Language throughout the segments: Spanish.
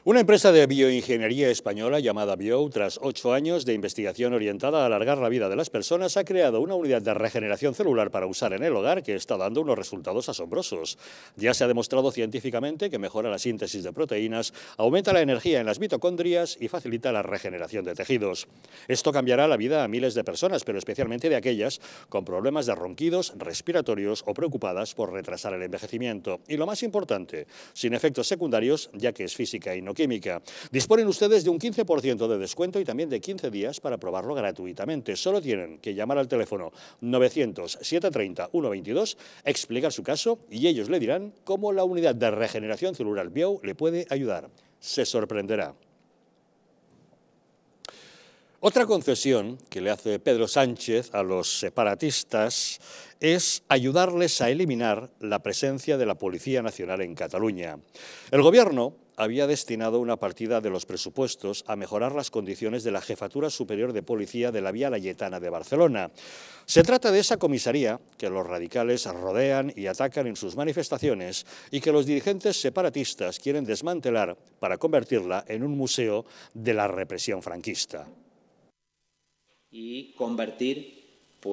Una empresa de bioingeniería española llamada Bio, tras 8 años de investigación orientada a alargar la vida de las personas, ha creado una unidad de regeneración celular para usar en el hogar que está dando unos resultados asombrosos. Ya se ha demostrado científicamente que mejora la síntesis de proteínas, aumenta la energía en las mitocondrias y facilita la regeneración de tejidos. Esto cambiará la vida a miles de personas, pero especialmente de aquellas con problemas de ronquidos, respiratorios o preocupadas por retrasar el envejecimiento. Y lo más importante, sin efectos secundarios, ya que es física y no química. Disponen ustedes de un 15% de descuento y también de 15 días para probarlo gratuitamente. Solo tienen que llamar al teléfono 900-730-122, explicar su caso y ellos le dirán cómo la unidad de regeneración celular Bio le puede ayudar. Se sorprenderá. Otra concesión que le hace Pedro Sánchez a los separatistas es ayudarles a eliminar la presencia de la Policía Nacional en Cataluña. El Gobierno había destinado una partida de los presupuestos a mejorar las condiciones de la Jefatura Superior de Policía de la Vía Laietana de Barcelona. Se trata de esa comisaría que los radicales rodean y atacan en sus manifestaciones y que los dirigentes separatistas quieren desmantelar para convertirla en un museo de la represión franquista. Y convertir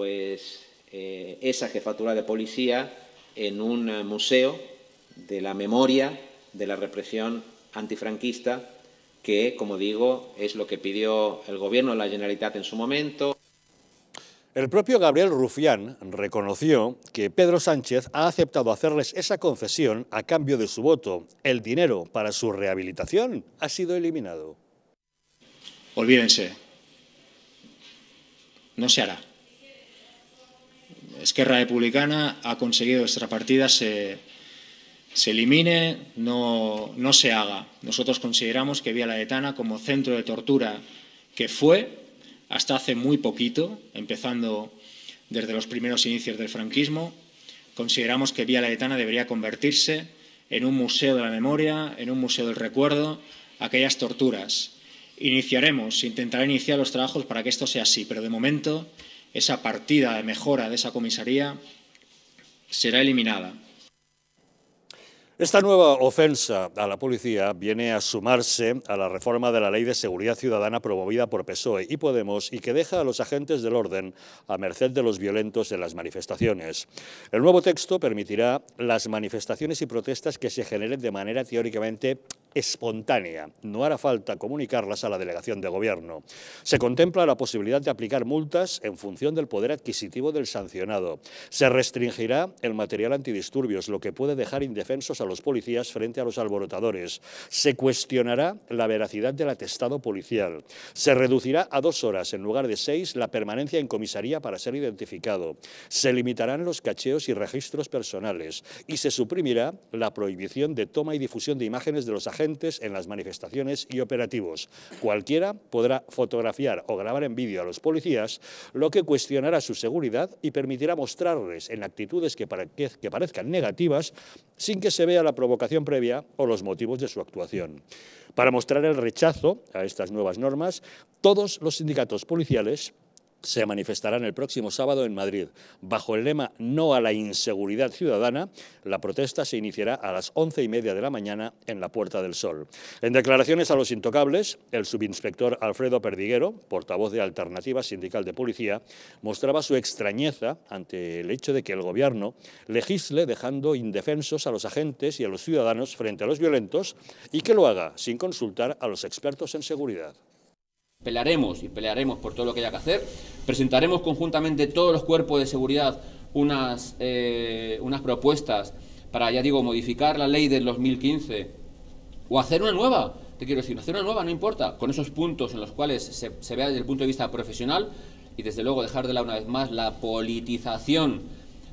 esa jefatura de policía en un museo de la memoria de la represión antifranquista que, como digo, es lo que pidió el Gobierno de la Generalitat en su momento. El propio Gabriel Rufián reconoció que Pedro Sánchez ha aceptado hacerles esa concesión a cambio de su voto. El dinero para su rehabilitación ha sido eliminado. Olvídense. No se hará. Esquerra Republicana ha conseguido que esta partida se elimine, no se haga. Nosotros consideramos que Vía Laietana, como centro de tortura que fue hasta hace muy poquito, empezando desde los primeros inicios del franquismo, consideramos que Vía Laietana debería convertirse en un museo de la memoria, en un museo del recuerdo, aquellas torturas. Intentaré iniciar los trabajos para que esto sea así, pero de momento esa partida de mejora de esa comisaría será eliminada. Esta nueva ofensa a la policía viene a sumarse a la reforma de la Ley de Seguridad Ciudadana promovida por PSOE y Podemos y que deja a los agentes del orden a merced de los violentos en las manifestaciones. El nuevo texto permitirá las manifestaciones y protestas que se generen de manera teóricamente espontánea. No hará falta comunicarlas a la delegación de gobierno. Se contempla la posibilidad de aplicar multas en función del poder adquisitivo del sancionado. Se restringirá el material antidisturbios, lo que puede dejar indefensos a los policías frente a los alborotadores. Se cuestionará la veracidad del atestado policial. Se reducirá a 2 horas en lugar de 6 la permanencia en comisaría para ser identificado. Se limitarán los cacheos y registros personales y se suprimirá la prohibición de toma y difusión de imágenes de los agentes en las manifestaciones y operativos. Cualquiera podrá fotografiar o grabar en vídeo a los policías, lo que cuestionará su seguridad y permitirá mostrarles en actitudes que parezcan negativas sin que se vea la provocación previa o los motivos de su actuación. Para mostrar el rechazo a estas nuevas normas, todos los sindicatos policiales se manifestarán el próximo sábado en Madrid. Bajo el lema "No a la inseguridad ciudadana", la protesta se iniciará a las 11:30 de la mañana en la Puerta del Sol. En declaraciones a Los Intocables, el subinspector Alfredo Perdiguero, portavoz de Alternativa Sindical de Policía, mostraba su extrañeza ante el hecho de que el Gobierno legisle dejando indefensos a los agentes y a los ciudadanos frente a los violentos y que lo haga sin consultar a los expertos en seguridad. Pelearemos por todo lo que haya que hacer. Presentaremos conjuntamente todos los cuerpos de seguridad unas propuestas para, ya digo, modificar la ley del 2015 o hacer una nueva. Te quiero decir, hacer una nueva, no importa, con esos puntos en los cuales se vea desde el punto de vista profesional y, desde luego, dejar de lado una vez más la politización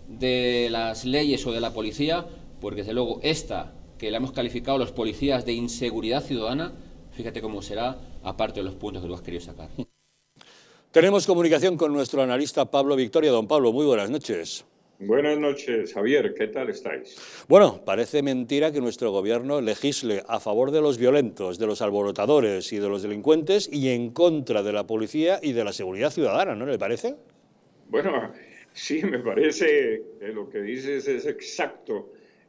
de las leyes o de la policía, porque, desde luego, esta que la hemos calificado los policías de inseguridad ciudadana, fíjate cómo será, aparte de los puntos que tú has querido sacar. Tenemos comunicación con nuestro analista Pablo Victoria. Don Pablo, muy buenas noches. Buenas noches, Javier. ¿Qué tal estáis? Bueno, parece mentira que nuestro gobierno legisle a favor de los violentos, de los alborotadores y de los delincuentes y en contra de la policía y de la seguridad ciudadana, ¿no le parece? Bueno, sí, me parece que lo que dices es exacto.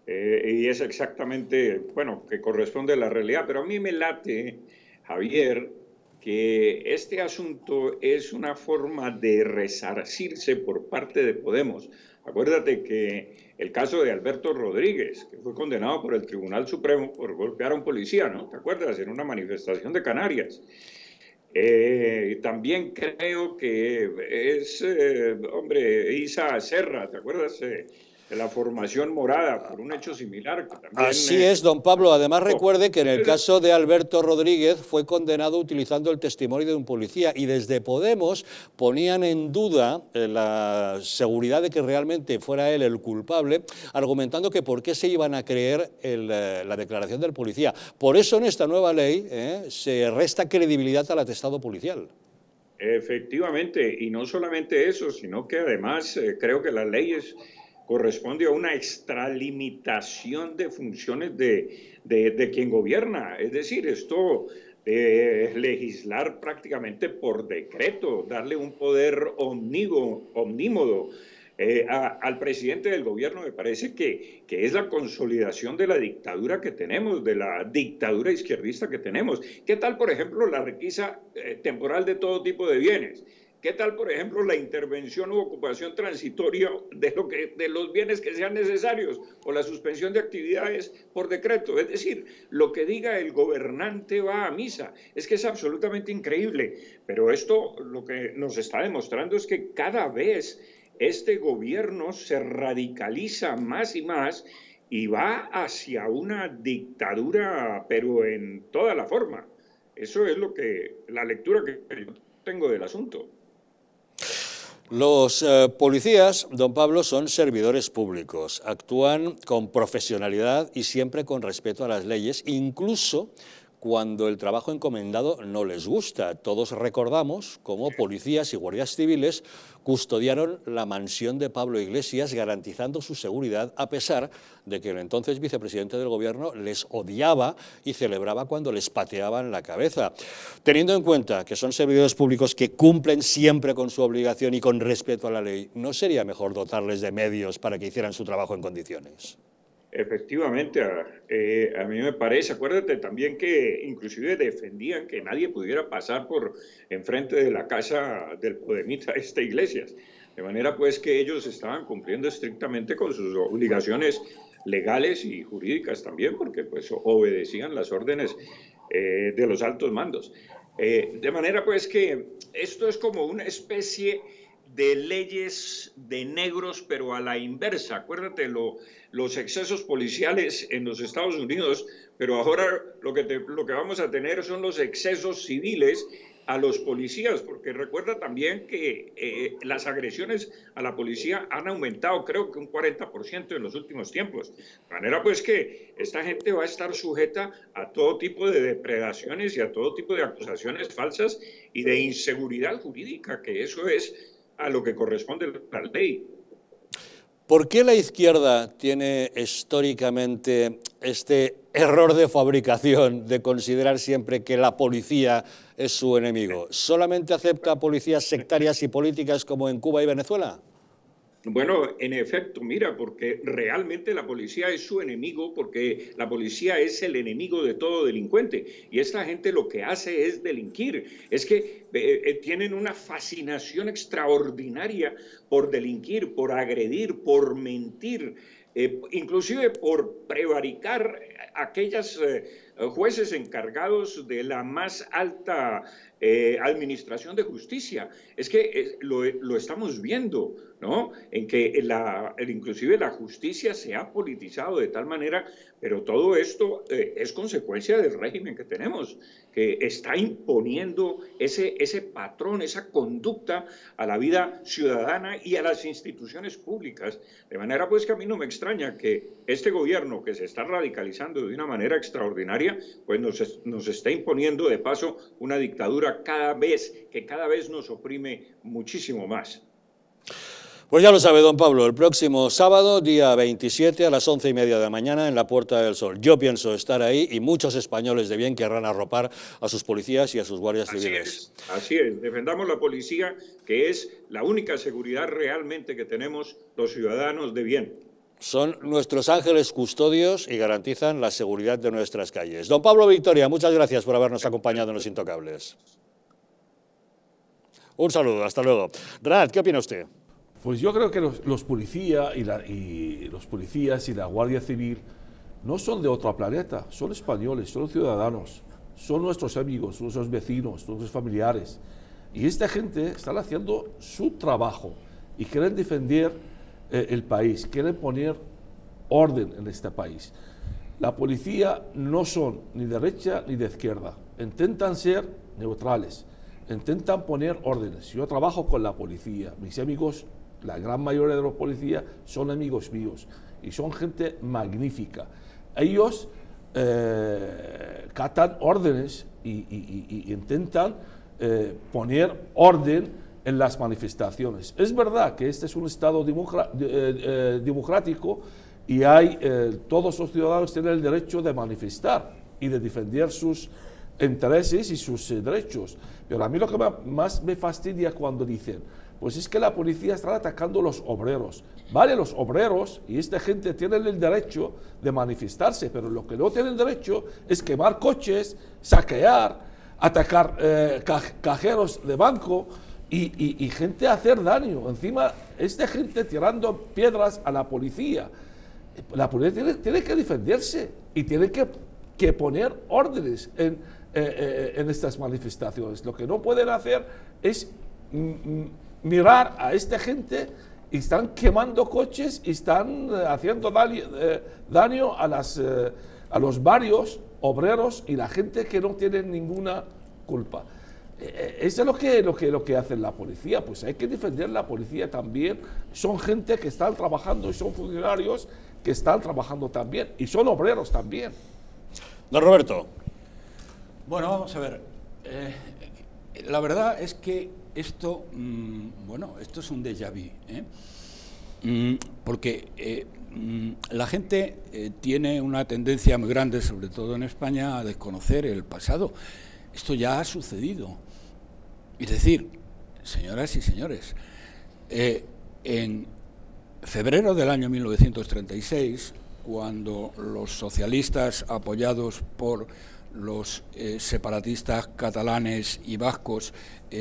y es exactamente, bueno, que corresponde a la realidad. Pero a mí me late, Javier, que este asunto es una forma de resarcirse por parte de Podemos. Acuérdate que el caso de Alberto Rodríguez, que fue condenado por el Tribunal Supremo por golpear a un policía, ¿no? ¿Te acuerdas? En una manifestación de Canarias. También creo que es, hombre, Isa Serra, ¿te acuerdas? De la formación morada por un hecho similar. Que también, así es, don Pablo. Además, recuerde que en el caso de Alberto Rodríguez fue condenado utilizando el testimonio de un policía y desde Podemos ponían en duda la seguridad de que realmente fuera él el culpable, argumentando que por qué se iban a creer la declaración del policía. Por eso en esta nueva ley se resta credibilidad al atestado policial. Efectivamente, y no solamente eso, sino que además creo que las leyes corresponde a una extralimitación de funciones de quien gobierna. Es decir, esto de legislar prácticamente por decreto, darle un poder omnímodo al presidente del gobierno, me parece que es la consolidación de la dictadura que tenemos, de la dictadura izquierdista que tenemos. ¿Qué tal, por ejemplo, la requisa temporal de todo tipo de bienes? ¿Qué tal, por ejemplo, la intervención u ocupación transitoria de los bienes que sean necesarios o la suspensión de actividades por decreto? Es decir, lo que diga el gobernante va a misa. Es que es absolutamente increíble. Pero esto lo que nos está demostrando es que cada vez este gobierno se radicaliza más y más y va hacia una dictadura, pero en toda la forma. Eso es la lectura que yo tengo del asunto. Los policías, don Pablo, son servidores públicos, actúan con profesionalidad y siempre con respeto a las leyes, incluso cuando el trabajo encomendado no les gusta. Todos recordamos cómo policías y guardias civiles custodiaron la mansión de Pablo Iglesias garantizando su seguridad, a pesar de que el entonces vicepresidente del gobierno les odiaba y celebraba cuando les pateaban la cabeza. Teniendo en cuenta que son servidores públicos que cumplen siempre con su obligación y con respeto a la ley, ¿no sería mejor dotarles de medios para que hicieran su trabajo en condiciones? Efectivamente, a mí me parece, acuérdate también que inclusive defendían que nadie pudiera pasar por enfrente de la casa del podemita Iglesias, de manera pues que ellos estaban cumpliendo estrictamente con sus obligaciones legales y jurídicas también, porque pues obedecían las órdenes de los altos mandos. De manera pues que esto es como una especie de leyes de negros, pero a la inversa. Acuérdate los excesos policiales en los Estados Unidos, pero ahora lo que vamos a tener son los excesos civiles a los policías, porque recuerda también que las agresiones a la policía han aumentado, creo que un 40% en los últimos tiempos. De manera pues que esta gente va a estar sujeta a todo tipo de depredaciones y a todo tipo de acusaciones falsas y de inseguridad jurídica, que eso es a lo que corresponde la ley. ¿Por qué la izquierda tiene históricamente este error de fabricación de considerar siempre que la policía es su enemigo? ¿Solamente acepta policías sectarias y políticas como en Cuba y Venezuela? Bueno, en efecto, mira, porque realmente la policía es su enemigo, porque la policía es el enemigo de todo delincuente. Y esta gente lo que hace es delinquir. Es que tienen una fascinación extraordinaria por delinquir, por agredir, por mentir, inclusive por prevaricar a aquellos jueces encargados de la más alta administración de justicia. Es que lo estamos viendo, ¿no? En que inclusive la justicia se ha politizado de tal manera, pero todo esto es consecuencia del régimen que tenemos, que está imponiendo ese patrón, esa conducta a la vida ciudadana y a las instituciones públicas. De manera pues que a mí no me extraña que este gobierno, que se está radicalizando de una manera extraordinaria, pues nos está imponiendo de paso una dictadura que cada vez nos oprime muchísimo más. Pues ya lo sabe, don Pablo, el próximo sábado, día 27, a las 11:30 de la mañana, en la Puerta del Sol. Yo pienso estar ahí y muchos españoles de bien querrán arropar a sus policías y a sus guardias civiles. Así es, defendamos la policía, que es la única seguridad realmente que tenemos los ciudadanos de bien. Son nuestros ángeles custodios y garantizan la seguridad de nuestras calles. Don Pablo Victoria, muchas gracias por habernos acompañado en Los Intocables. Un saludo, hasta luego. Rad, ¿qué opina usted? Pues yo creo que los policías y la Guardia Civil no son de otro planeta, son españoles, son ciudadanos, son nuestros amigos, nuestros vecinos, nuestros familiares. Y esta gente está haciendo su trabajo y quieren defender el país, quieren poner orden en este país. La policía no son ni de derecha ni de izquierda, intentan ser neutrales, intentan poner órdenes. Yo trabajo con la policía, mis amigos, la gran mayoría de los policías son amigos míos y son gente magnífica. Ellos catan órdenes y intentan poner orden en las manifestaciones. Es verdad que este es un Estado democrático y todos los ciudadanos tienen el derecho de manifestar y de defender sus intereses y sus derechos. Pero a mí lo que más me fastidia cuando dicen, pues es que la policía está atacando a los obreros. Vale, los obreros y esta gente tienen el derecho de manifestarse, pero lo que no tienen derecho es quemar coches, saquear, atacar cajeros de banco y gente hacer daño. Encima, esta gente tirando piedras a la policía. La policía tiene que defenderse y tiene que poner órdenes en estas manifestaciones. Lo que no pueden hacer es mirar a esta gente y están quemando coches y están haciendo daño a los barrios obreros y la gente que no tiene ninguna culpa. Eso es lo que hace la policía. Pues hay que defender la policía también. Son gente que están trabajando y son funcionarios que están trabajando también y son obreros también. Don Roberto. Bueno, vamos a ver. La verdad es que esto, esto es un déjà vu, porque la gente tiene una tendencia muy grande, sobre todo en España, a desconocer el pasado. Esto ya ha sucedido. Es decir, señoras y señores, en febrero del año 1936, cuando los socialistas, apoyados por los separatistas catalanes y vascos,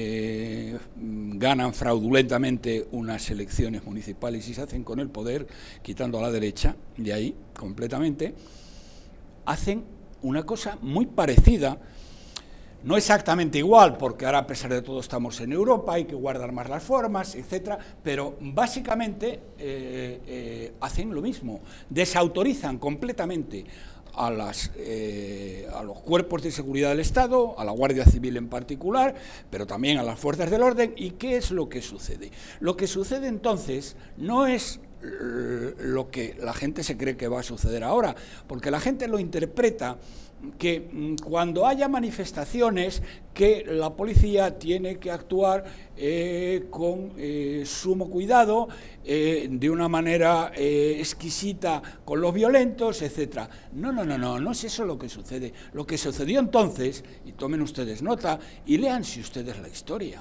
ganan fraudulentamente unas elecciones municipales y se hacen con el poder, quitando a la derecha, de ahí, completamente, hacen una cosa muy parecida. No exactamente igual, porque ahora a pesar de todo estamos en Europa, hay que guardar más las formas, etcétera, pero básicamente hacen lo mismo, desautorizan completamente a los cuerpos de seguridad del Estado, a la Guardia Civil en particular, pero también a las fuerzas del orden. ¿Y qué es lo que sucede? Lo que sucede entonces no es lo que la gente se cree que va a suceder ahora, porque la gente lo interpreta que cuando haya manifestaciones que la policía tiene que actuar con sumo cuidado, de una manera exquisita con los violentos, etcétera. No es eso lo que sucede. Lo que sucedió entonces, y tomen ustedes nota, y léanse ustedes la historia,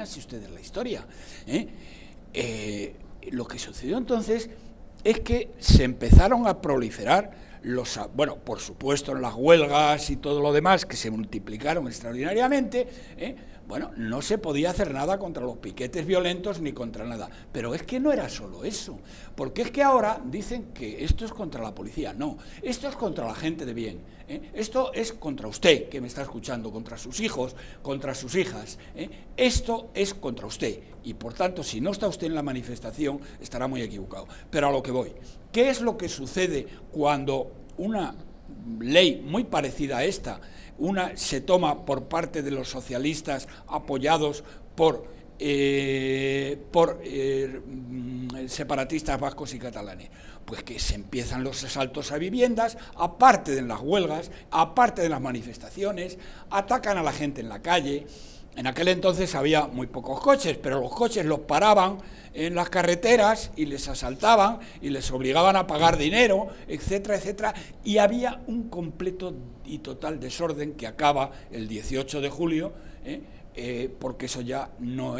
lo que sucedió entonces es que se empezaron a proliferar por supuesto en las huelgas y todo lo demás, que se multiplicaron extraordinariamente, no se podía hacer nada contra los piquetes violentos ni contra nada. Pero es que no era solo eso, porque es que ahora dicen que esto es contra la policía. No, esto es contra la gente de bien. Esto es contra usted, que me está escuchando, contra sus hijos, contra sus hijas. Esto es contra usted. Y por tanto, si no está usted en la manifestación, estará muy equivocado. Pero a lo que voy, ¿qué es lo que sucede cuando una ley muy parecida a esta, se toma por parte de los socialistas apoyados por separatistas vascos y catalanes? Pues que se empiezan los asaltos a viviendas, aparte de las huelgas, aparte de las manifestaciones, atacan a la gente en la calle. En aquel entonces había muy pocos coches, pero los coches los paraban en las carreteras y les asaltaban y les obligaban a pagar dinero, etcétera, etcétera, y había un completo y total desorden que acaba el 18 de julio, porque eso ya no era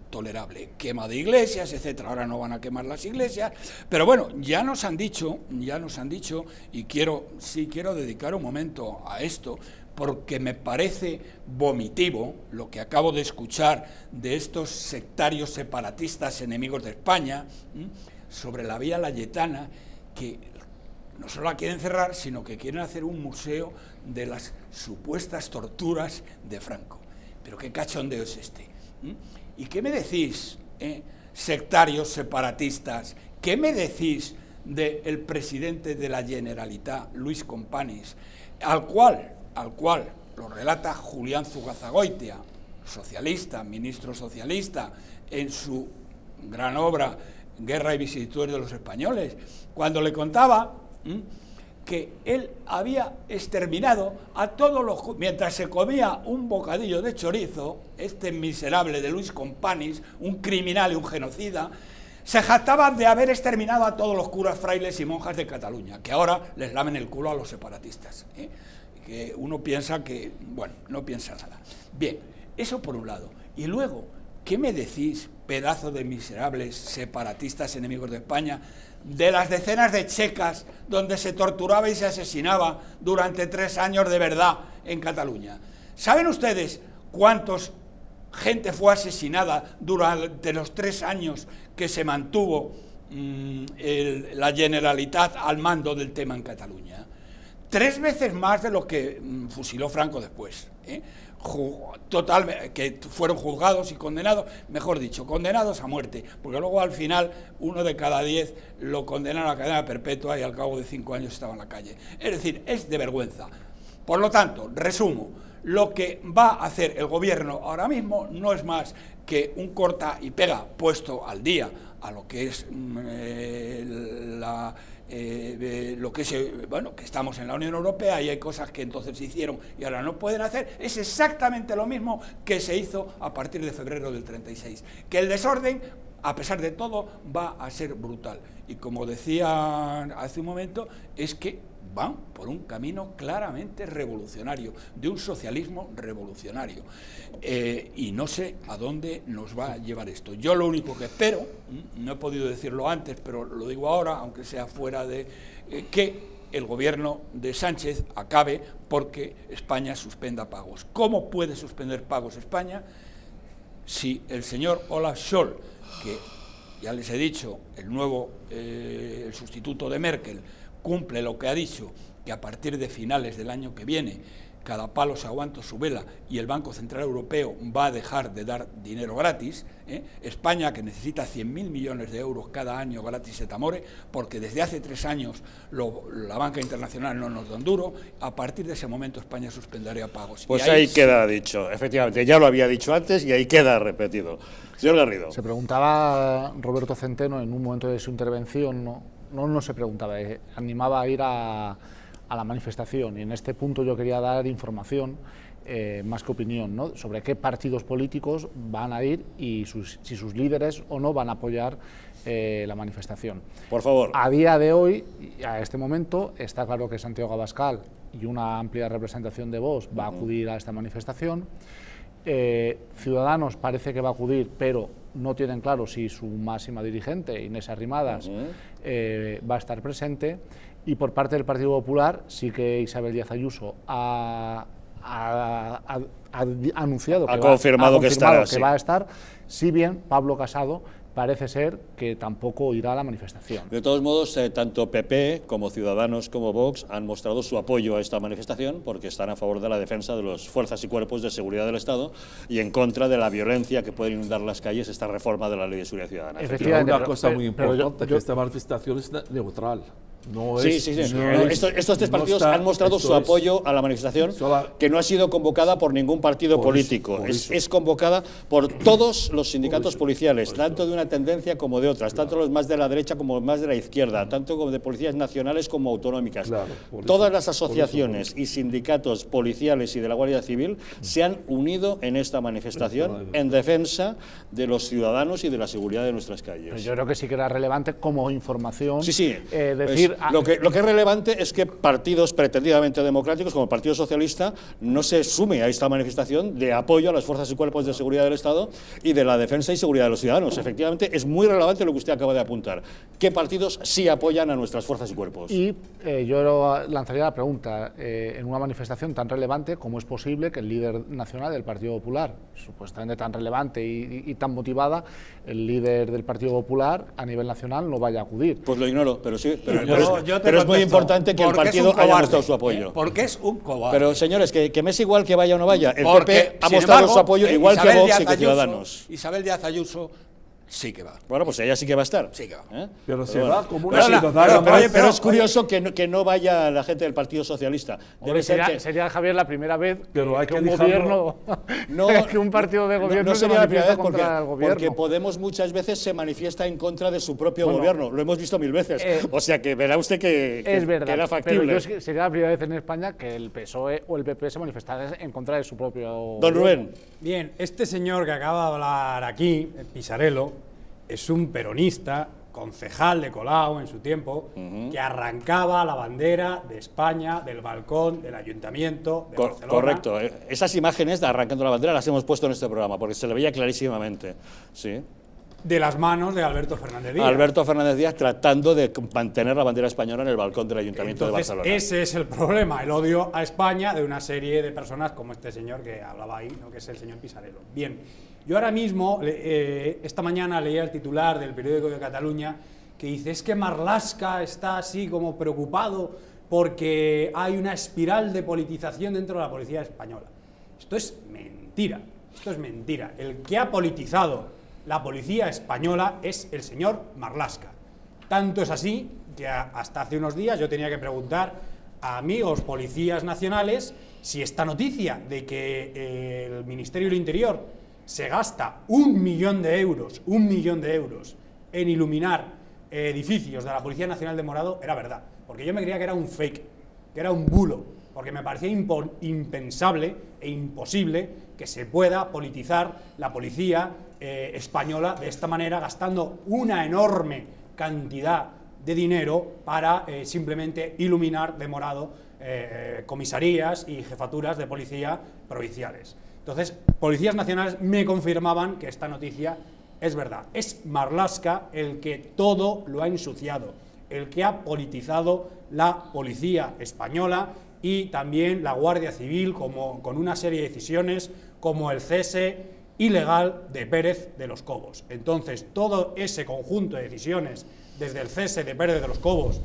tolerable. Quema de iglesias, etcétera. Ahora no van a quemar las iglesias, pero bueno, ya nos han dicho, y quiero dedicar un momento a esto, porque me parece vomitivo lo que acabo de escuchar de estos sectarios separatistas enemigos de España, sobre la Vía Layetana, que no solo la quieren cerrar, sino que quieren hacer un museo de las supuestas torturas de Franco. Pero qué cachondeo es este. ¿Y qué me decís, sectarios separatistas? ¿Qué me decís del presidente de la Generalitat, Luis Companys, al cual lo relata Julián Zugazagoitia, socialista, ministro socialista, en su gran obra Guerra y vicisitudes de los españoles, cuando le contaba que él había exterminado a todos los... Mientras se comía un bocadillo de chorizo, este miserable de Luis Companys, un criminal y un genocida, se jactaban de haber exterminado a todos los curas, frailes y monjas de Cataluña, que ahora les lamen el culo a los separatistas, que uno piensa que, bueno, no piensa nada. Bien, eso por un lado. Y luego, ¿qué me decís, pedazo de miserables separatistas enemigos de España, de las decenas de checas donde se torturaba y se asesinaba durante 3 años de verdad en Cataluña? ¿Saben ustedes cuántos gente fue asesinada durante los 3 años que se mantuvo la Generalitat al mando del tema en Cataluña? 3 veces más de lo que fusiló Franco después, que fueron juzgados y condenados, mejor dicho, condenados a muerte, porque luego al final 1 de cada 10 lo condenaron a cadena perpetua y al cabo de 5 años estaba en la calle. Es decir, es de vergüenza. Por lo tanto, resumo, lo que va a hacer el gobierno ahora mismo no es más que un corta y pega puesto al día a lo que es que estamos en la Unión Europea y hay cosas que entonces se hicieron y ahora no pueden hacer. Es exactamente lo mismo que se hizo a partir de febrero del 36, que el desorden, a pesar de todo, va a ser brutal. Y como decía hace un momento, es que van por un camino claramente revolucionario, de un socialismo revolucionario. Y no sé a dónde nos va a llevar esto. Yo lo único que espero, no he podido decirlo antes, pero lo digo ahora, aunque sea fuera de... que el gobierno de Sánchez acabe porque España suspenda pagos. ¿Cómo puede suspender pagos España si el señor Olaf Scholz, que ya les he dicho, el sustituto de Merkel, cumple lo que ha dicho, que a partir de finales del año que viene cada palo se aguanta su vela y el Banco Central Europeo va a dejar de dar dinero gratis, España, que necesita 100.000 millones de euros cada año gratis et amore, porque desde hace 3 años la banca internacional no nos da un duro, a partir de ese momento España suspendería pagos. Pues ahí queda dicho, efectivamente, ya lo había dicho antes y ahí queda repetido. Señor Garrido. Se preguntaba Roberto Centeno en un momento de su intervención, no se preguntaba, animaba a ir a la manifestación, y en este punto yo quería dar información, más que opinión, ¿no?, sobre qué partidos políticos van a ir y si sus líderes o no van a apoyar la manifestación. Por favor. A día de hoy, a este momento, está claro que Santiago Abascal y una amplia representación de Vox va a acudir a esta manifestación. Ciudadanos parece que va a acudir, pero no tienen claro si su máxima dirigente, Inés Arrimadas, va a estar presente. Y por parte del Partido Popular sí que Isabel Díaz Ayuso ha anunciado que va a estar, si bien Pablo Casado parece ser que tampoco irá a la manifestación. De todos modos, tanto PP como Ciudadanos como Vox han mostrado su apoyo a esta manifestación porque están a favor de la defensa de las fuerzas y cuerpos de seguridad del Estado y en contra de la violencia que puede inundar las calles esta reforma de la Ley de Seguridad Ciudadana. Efectivamente, una cosa muy importante, que esta manifestación es neutral. No es, sí. Estos 3 partidos han mostrado su apoyo a la manifestación, que no ha sido convocada por ningún partido político. Es convocada por todos los sindicatos policiales, tanto de una tendencia como de otras, tanto los más de la derecha como los más de la izquierda, tanto como de policías nacionales como autonómicas. Todas las asociaciones y sindicatos policiales y de la Guardia Civil se han unido en esta manifestación en defensa de los ciudadanos y de la seguridad de nuestras calles. Pero yo creo que sí que era relevante como información decir lo que es relevante es que partidos pretendidamente democráticos, como el Partido Socialista, no se sume a esta manifestación de apoyo a las fuerzas y cuerpos de seguridad del Estado y de la defensa y seguridad de los ciudadanos. Efectivamente, es muy relevante lo que usted acaba de apuntar. ¿Qué partidos sí apoyan a nuestras fuerzas y cuerpos? Y yo lanzaría la pregunta, en una manifestación tan relevante, ¿cómo es posible que el líder nacional del Partido Popular, supuestamente tan relevante y tan motivada, el líder del Partido Popular a nivel nacional no vaya a acudir? Pues lo ignoro, pero sí, pero es muy importante que el partido haya mostrado su apoyo. Porque es un cobarde. Pero señores, que me es igual que vaya o no vaya. El PP ha mostrado su apoyo igual que Vox y que Ciudadanos. Isabel Díaz Ayuso sí que va. Bueno, pues ella sí que va a estar. Sí que va. Pero se bueno, va como una ciudadana. Pero es curioso que no vaya la gente del Partido Socialista. Debe ser que sería, Javier, la primera vez pero hay que un gobierno, que un partido de gobierno no sería la primera vez contra el gobierno. porque Podemos muchas veces se manifiesta en contra de su propio gobierno. Lo hemos visto 1000 veces. O sea que verá usted que era factible. Pero sería la primera vez en España que el PSOE o el PP se manifestara en contra de su propio Don Rubén. Bien, este señor que acaba de hablar aquí, Pisarello, es un peronista, concejal de Colau en su tiempo, que arrancaba la bandera de España del balcón del Ayuntamiento de Barcelona. Correcto. Esas imágenes de arrancando la bandera las hemos puesto en este programa, porque se le veía clarísimamente. Sí. De las manos de Alberto Fernández Díaz. Alberto Fernández Díaz tratando de mantener la bandera española en el balcón del Ayuntamiento de Barcelona. Ese es el problema, el odio a España de una serie de personas como este señor que hablaba ahí, ¿no? Que es el señor Pisarello. Bien. Yo ahora mismo, esta mañana leía el titular del periódico de Cataluña que dice, es que Marlaska está así como preocupado porque hay una espiral de politización dentro de la policía española. Esto es mentira, esto es mentira. El que ha politizado la policía española es el señor Marlaska. Tanto es así que hasta hace unos días yo tenía que preguntar a amigos policías nacionales si esta noticia de que el Ministerio del Interior se gasta 1 millón de euros en iluminar edificios de la Policía Nacional de Morado era verdad, porque yo me creía que era un fake, que era un bulo, porque me parecía impensable e imposible que se pueda politizar la policía española de esta manera, gastando una enorme cantidad de dinero para simplemente iluminar de morado comisarías y jefaturas de policía provinciales. Entonces, policías nacionales me confirmaban que esta noticia es verdad. Es Marlaska el que todo lo ha ensuciado, el que ha politizado la policía española y también la Guardia Civil, con una serie de decisiones como el cese ilegal de Pérez de los Cobos. Entonces, todo ese conjunto de decisiones, desde el cese de Pérez de los Cobos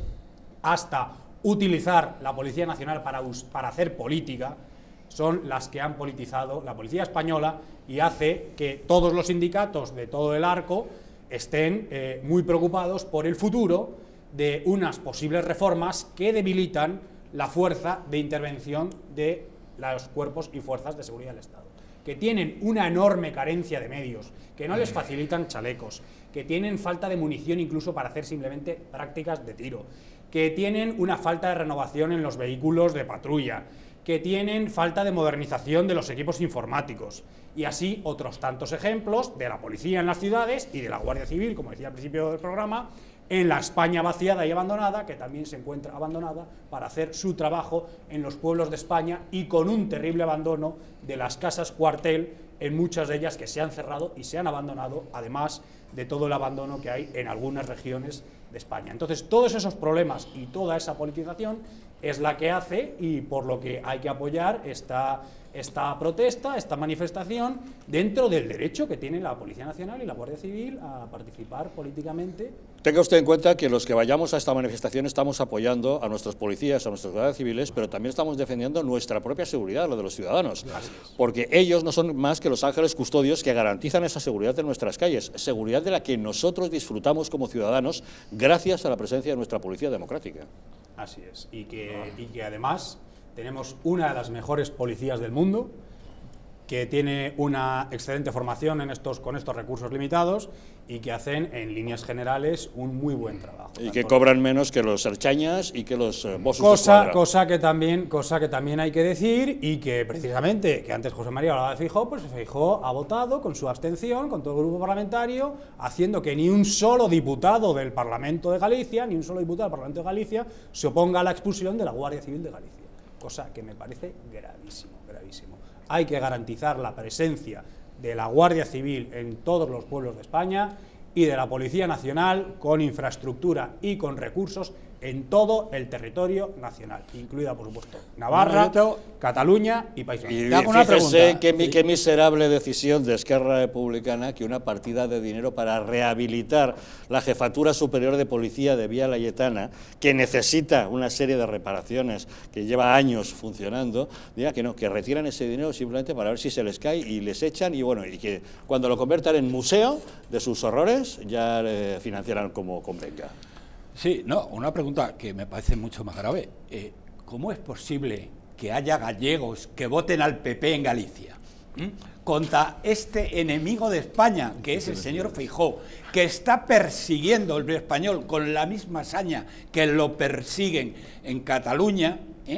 hasta utilizar la Policía Nacional para hacer política, son las que han politizado la policía española y hace que todos los sindicatos de todo el arco estén muy preocupados por el futuro de unas posibles reformas que debilitan la fuerza de intervención de los cuerpos y fuerzas de seguridad del Estado, que tienen una enorme carencia de medios, que no les facilitan chalecos, que tienen falta de munición incluso para hacer simplemente prácticas de tiro, que tienen una falta de renovación en los vehículos de patrulla, que tienen falta de modernización de los equipos informáticos, y así otros tantos ejemplos de la policía en las ciudades y de la Guardia Civil, como decía al principio del programa, en la España vaciada y abandonada, que también se encuentra abandonada para hacer su trabajo en los pueblos de España, y con un terrible abandono de las casas cuartel, en muchas de ellas que se han cerrado y se han abandonado, además de todo el abandono que hay en algunas regiones de España. Entonces, todos esos problemas y toda esa politización es la que hace, y por lo que hay que apoyar esta protesta, esta manifestación, dentro del derecho que tiene la Policía Nacional y la Guardia Civil a participar políticamente. Tenga usted en cuenta que los que vayamos a esta manifestación estamos apoyando a nuestros policías, a nuestras guardias civiles, pero también estamos defendiendo nuestra propia seguridad, la de los ciudadanos. Gracias. Porque ellos no son más que los ángeles custodios que garantizan esa seguridad en nuestras calles, seguridad de la que nosotros disfrutamos como ciudadanos gracias a la presencia de nuestra policía democrática. Así es, y que además tenemos una de las mejores policías del mundo, que tiene una excelente formación con estos recursos limitados y que hacen en líneas generales un muy buen trabajo. Y que cobran menos que los erchañas y que los Mossos d'Esquadra. Cosa que también hay que decir, y que precisamente, que antes José María hablaba de Feijóo, pues Feijóo ha votado con su abstención, con todo el grupo parlamentario, haciendo que ni un solo diputado del Parlamento de Galicia, se oponga a la expulsión de la Guardia Civil de Galicia. Cosa que me parece gravísimo, gravísimo. Hay que garantizar la presencia de la Guardia Civil en todos los pueblos de España y de la Policía Nacional con infraestructura y con recursos en todo el territorio nacional, incluida, por supuesto, Navarra, Cataluña y País Vasco. Y fíjese qué miserable decisión de Esquerra Republicana que una partida de dinero para rehabilitar la Jefatura Superior de Policía de Vía Laietana, que necesita una serie de reparaciones que lleva años funcionando, diga que no, que retiran ese dinero simplemente para ver si se les cae y les echan, y bueno, y que cuando lo conviertan en museo de sus horrores ya financiarán como convenga. Sí, no, una pregunta que me parece mucho más grave. ¿Cómo es posible que haya gallegos que voten al PP en Galicia contra este enemigo de España, que es el señor Feijóo, que está persiguiendo al español con la misma saña que lo persiguen en Cataluña,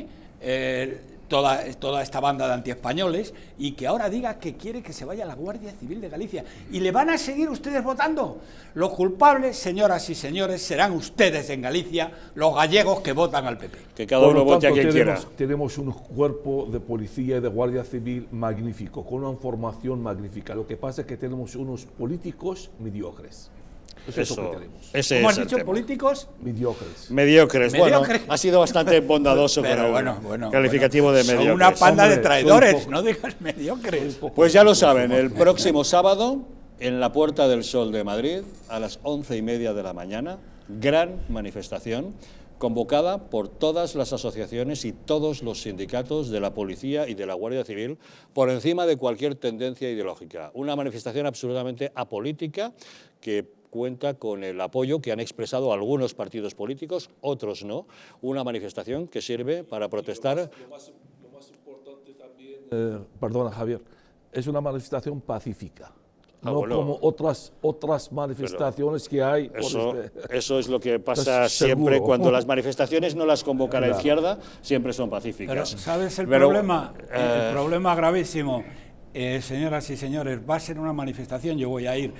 toda esta banda de antiespañoles, y que ahora diga que quiere que se vaya la Guardia Civil de Galicia? ¿Y le van a seguir ustedes votando? Los culpables, señoras y señores, serán ustedes en Galicia, los gallegos que votan al PP. Que cada uno vote a quien quiera. Tenemos un cuerpo de policía y de Guardia Civil magnífico, con una formación magnífica. Lo que pasa es que tenemos unos políticos mediocres. Eso ¿Cómo has dicho? ¿Políticos? Mediocres. Bueno, ha sido bastante bondadoso con el calificativo de mediocres. Son una panda de traidores, no digas mediocres. Pues ya lo saben, el próximo sábado, en la Puerta del Sol de Madrid, a las 11:30 de la mañana, gran manifestación convocada por todas las asociaciones y todos los sindicatos de la Policía y de la Guardia Civil, por encima de cualquier tendencia ideológica. Una manifestación absolutamente apolítica que cuenta con el apoyo que han expresado algunos partidos políticos, otros no. Una manifestación que sirve para protestar. Lo más importante también, perdona Javier, es una manifestación pacífica. No bueno, como otras manifestaciones que hay. Eso es lo que pasa siempre cuando las manifestaciones no las convoca la izquierda, siempre son pacíficas. Pero ¿sabes el problema? El problema gravísimo, señoras y señores, va a ser una manifestación, yo voy a ir,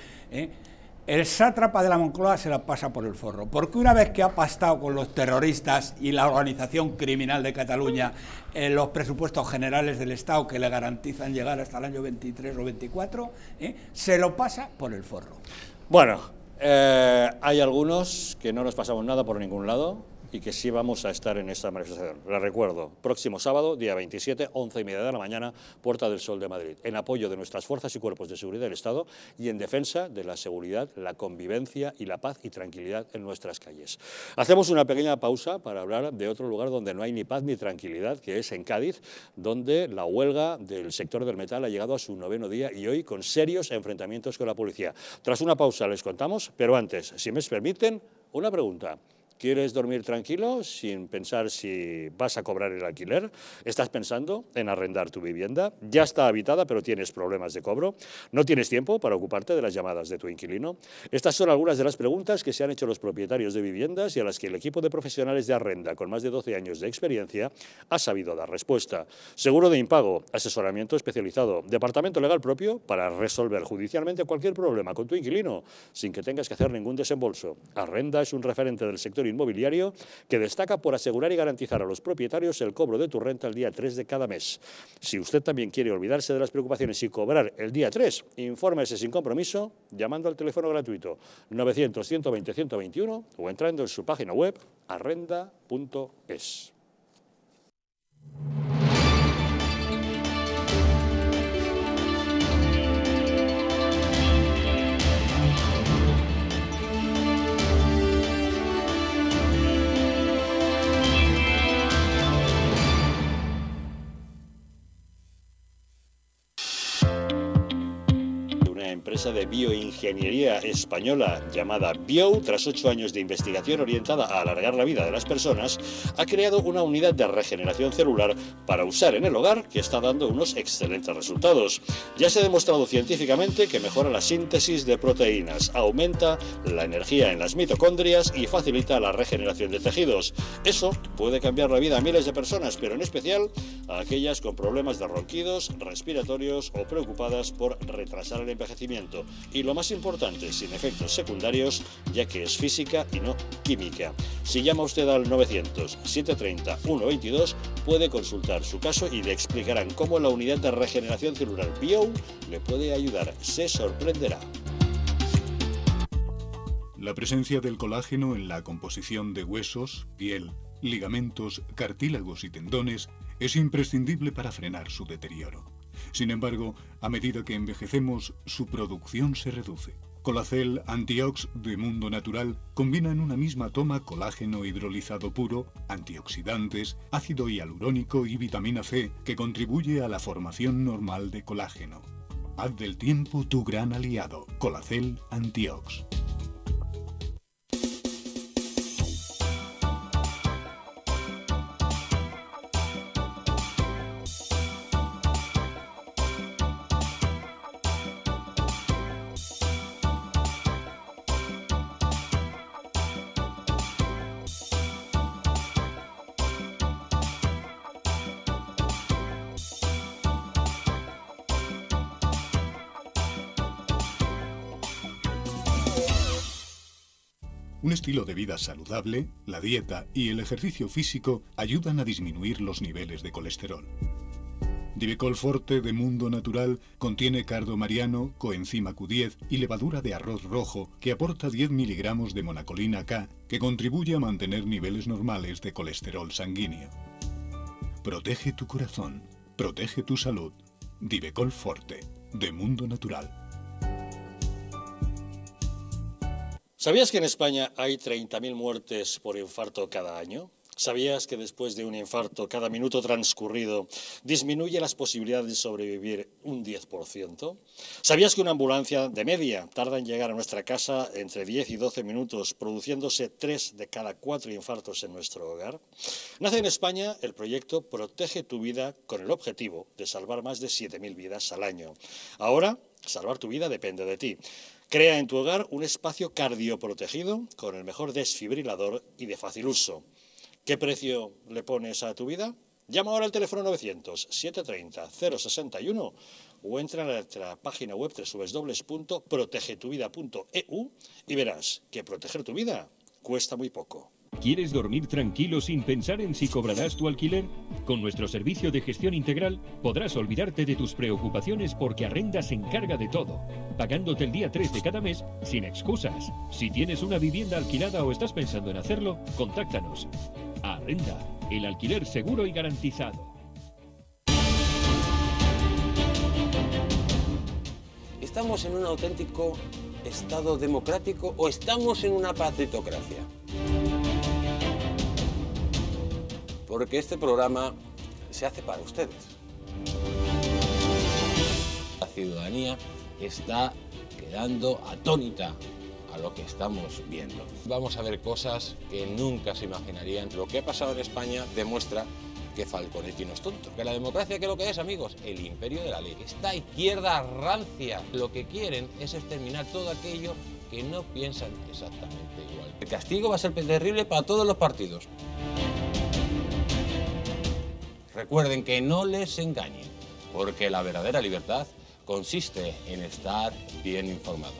el sátrapa de la Moncloa se la pasa por el forro, porque una vez que ha pactado con los terroristas y la organización criminal de Cataluña los presupuestos generales del Estado que le garantizan llegar hasta el año 23 o 24, se lo pasa por el forro. Bueno, hay algunos que no nos pasamos nada por ningún lado y que sí vamos a estar en esta manifestación. La recuerdo, próximo sábado, día 27, 11:30 de la mañana, Puerta del Sol de Madrid, en apoyo de nuestras fuerzas y cuerpos de seguridad del Estado y en defensa de la seguridad, la convivencia y la paz y tranquilidad en nuestras calles. Hacemos una pequeña pausa para hablar de otro lugar donde no hay ni paz ni tranquilidad, que es en Cádiz, donde la huelga del sector del metal ha llegado a su 9º día y hoy con serios enfrentamientos con la policía. Tras una pausa les contamos, pero antes, si me permiten, una pregunta. ¿Quieres dormir tranquilo sin pensar si vas a cobrar el alquiler? ¿Estás pensando en arrendar tu vivienda? ¿Ya está habitada pero tienes problemas de cobro? ¿No tienes tiempo para ocuparte de las llamadas de tu inquilino? Estas son algunas de las preguntas que se han hecho los propietarios de viviendas y a las que el equipo de profesionales de Arrenda con más de 12 años de experiencia ha sabido dar respuesta. Seguro de impago, asesoramiento especializado, departamento legal propio para resolver judicialmente cualquier problema con tu inquilino sin que tengas que hacer ningún desembolso. Arrenda es un referente del sector inmobiliario que destaca por asegurar y garantizar a los propietarios el cobro de tu renta el día 3 de cada mes. Si usted también quiere olvidarse de las preocupaciones y cobrar el día 3, infórmese sin compromiso llamando al teléfono gratuito 900-120-121 o entrando en su página web arrenda.es. empresa de bioingeniería española llamada Bio, tras 8 años de investigación orientada a alargar la vida de las personas, ha creado una unidad de regeneración celular para usar en el hogar que está dando unos excelentes resultados. Ya se ha demostrado científicamente que mejora la síntesis de proteínas, aumenta la energía en las mitocondrias y facilita la regeneración de tejidos. Eso puede cambiar la vida a miles de personas, pero en especial a aquellas con problemas de ronquidos, respiratorios o preocupadas por retrasar el envejecimiento. Y lo más importante, sin efectos secundarios, ya que es física y no química. Si llama usted al 900-730-122, puede consultar su caso y le explicarán cómo la unidad de regeneración celular Bio le puede ayudar. Se sorprenderá. La presencia del colágeno en la composición de huesos, piel, ligamentos, cartílagos y tendones es imprescindible para frenar su deterioro. Sin embargo, a medida que envejecemos, su producción se reduce. Colacel Antiox de Mundo Natural combina en una misma toma colágeno hidrolizado puro, antioxidantes, ácido hialurónico y vitamina C, que contribuye a la formación normal de colágeno. Haz del tiempo tu gran aliado. Colacel Antiox. Un estilo de vida saludable, la dieta y el ejercicio físico ayudan a disminuir los niveles de colesterol. Divecol Forte de Mundo Natural contiene cardo mariano, coenzima Q10 y levadura de arroz rojo que aporta 10 miligramos de monacolina K que contribuye a mantener niveles normales de colesterol sanguíneo. Protege tu corazón, protege tu salud. Divecol Forte de Mundo Natural. ¿Sabías que en España hay 30.000 muertes por infarto cada año? ¿Sabías que después de un infarto, cada minuto transcurrido disminuye las posibilidades de sobrevivir un 10%? ¿Sabías que una ambulancia de media tarda en llegar a nuestra casa entre 10 y 12 minutos, produciéndose 3 de cada 4 infartos en nuestro hogar? Nace en España el proyecto Protege tu Vida con el objetivo de salvar más de 7.000 vidas al año. Ahora, salvar tu vida depende de ti. Crea en tu hogar un espacio cardioprotegido con el mejor desfibrilador y de fácil uso. ¿Qué precio le pones a tu vida? Llama ahora al teléfono 900-730-061 o entra en nuestra página web www.protegetuvida.eu y verás que proteger tu vida cuesta muy poco. ¿Quieres dormir tranquilo sin pensar en si cobrarás tu alquiler? Con nuestro servicio de gestión integral podrás olvidarte de tus preocupaciones porque Arrenda se encarga de todo, pagándote el día 3 de cada mes sin excusas. Si tienes una vivienda alquilada o estás pensando en hacerlo, contáctanos. Arrenda, el alquiler seguro y garantizado. ¿Estamos en un auténtico Estado democrático o estamos en una partitocracia? Porque este programa se hace para ustedes. La ciudadanía está quedando atónita a lo que estamos viendo. Vamos a ver cosas que nunca se imaginarían. Lo que ha pasado en España demuestra que Falconetti no es tonto. Que la democracia, ¿qué es lo que es, amigos? El imperio de la ley. Esta izquierda rancia lo que quieren es exterminar todo aquello que no piensan exactamente igual. El castigo va a ser terrible para todos los partidos. Recuerden que no les engañen, porque la verdadera libertad consiste en estar bien informados.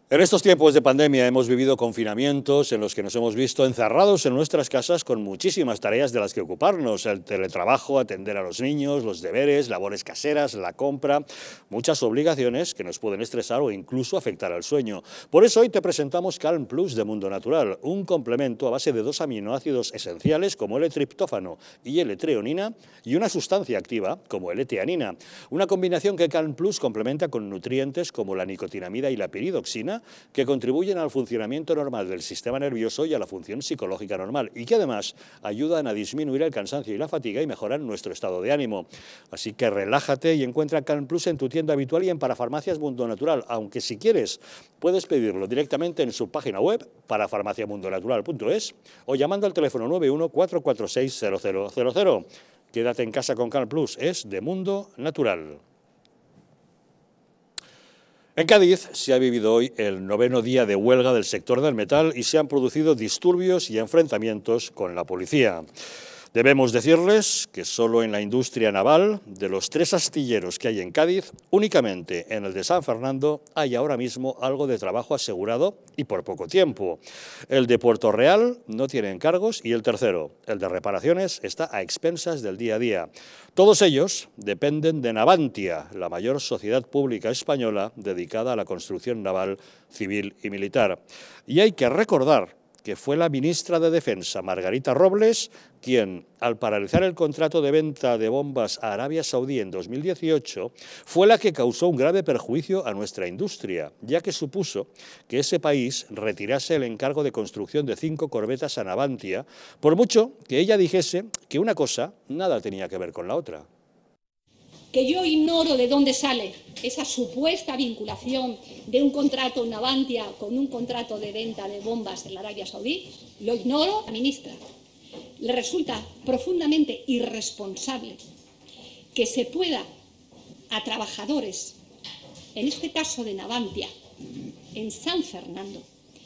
En estos tiempos de pandemia hemos vivido confinamientos en los que nos hemos visto encerrados en nuestras casas con muchísimas tareas de las que ocuparnos, el teletrabajo, atender a los niños, los deberes, labores caseras, la compra, muchas obligaciones que nos pueden estresar o incluso afectar al sueño. Por eso hoy te presentamos Calm Plus de Mundo Natural, un complemento a base de 2 aminoácidos esenciales como L-triptófano y L-treonina y una sustancia activa como L-teanina, una combinación que Calm Plus complementa con nutrientes como la nicotinamida y la piridoxina, que contribuyen al funcionamiento normal del sistema nervioso y a la función psicológica normal y que además ayudan a disminuir el cansancio y la fatiga y mejoran nuestro estado de ánimo. Así que relájate y encuentra Calm Plus en tu tienda habitual y en Parafarmacias Mundo Natural, aunque si quieres puedes pedirlo directamente en su página web parafarmaciamundonatural.es o llamando al teléfono 91 446 0000. Quédate en casa con Calm Plus, es de Mundo Natural. En Cádiz se ha vivido hoy el 9º día de huelga del sector del metal y se han producido disturbios y enfrentamientos con la policía. Debemos decirles que solo en la industria naval, de los 3 astilleros que hay en Cádiz, únicamente en el de San Fernando hay ahora mismo algo de trabajo asegurado y por poco tiempo. El de Puerto Real no tiene encargos y el tercero, el de reparaciones, está a expensas del día a día. Todos ellos dependen de Navantia, la mayor sociedad pública española dedicada a la construcción naval, civil y militar. Y hay que recordar que fue la ministra de Defensa, Margarita Robles, quien, al paralizar el contrato de venta de bombas a Arabia Saudí en 2018, fue la que causó un grave perjuicio a nuestra industria, ya que supuso que ese país retirase el encargo de construcción de 5 corbetas a Navantia, por mucho que ella dijese que una cosa nada tenía que ver con la otra. Que yo ignoro de dónde sale esa supuesta vinculación de un contrato en Navantia con un contrato de venta de bombas en la Arabia Saudí, lo ignoro. La ministra le resulta profundamente irresponsable que se pueda a trabajadores, en este caso de Navantia, en San Fernando,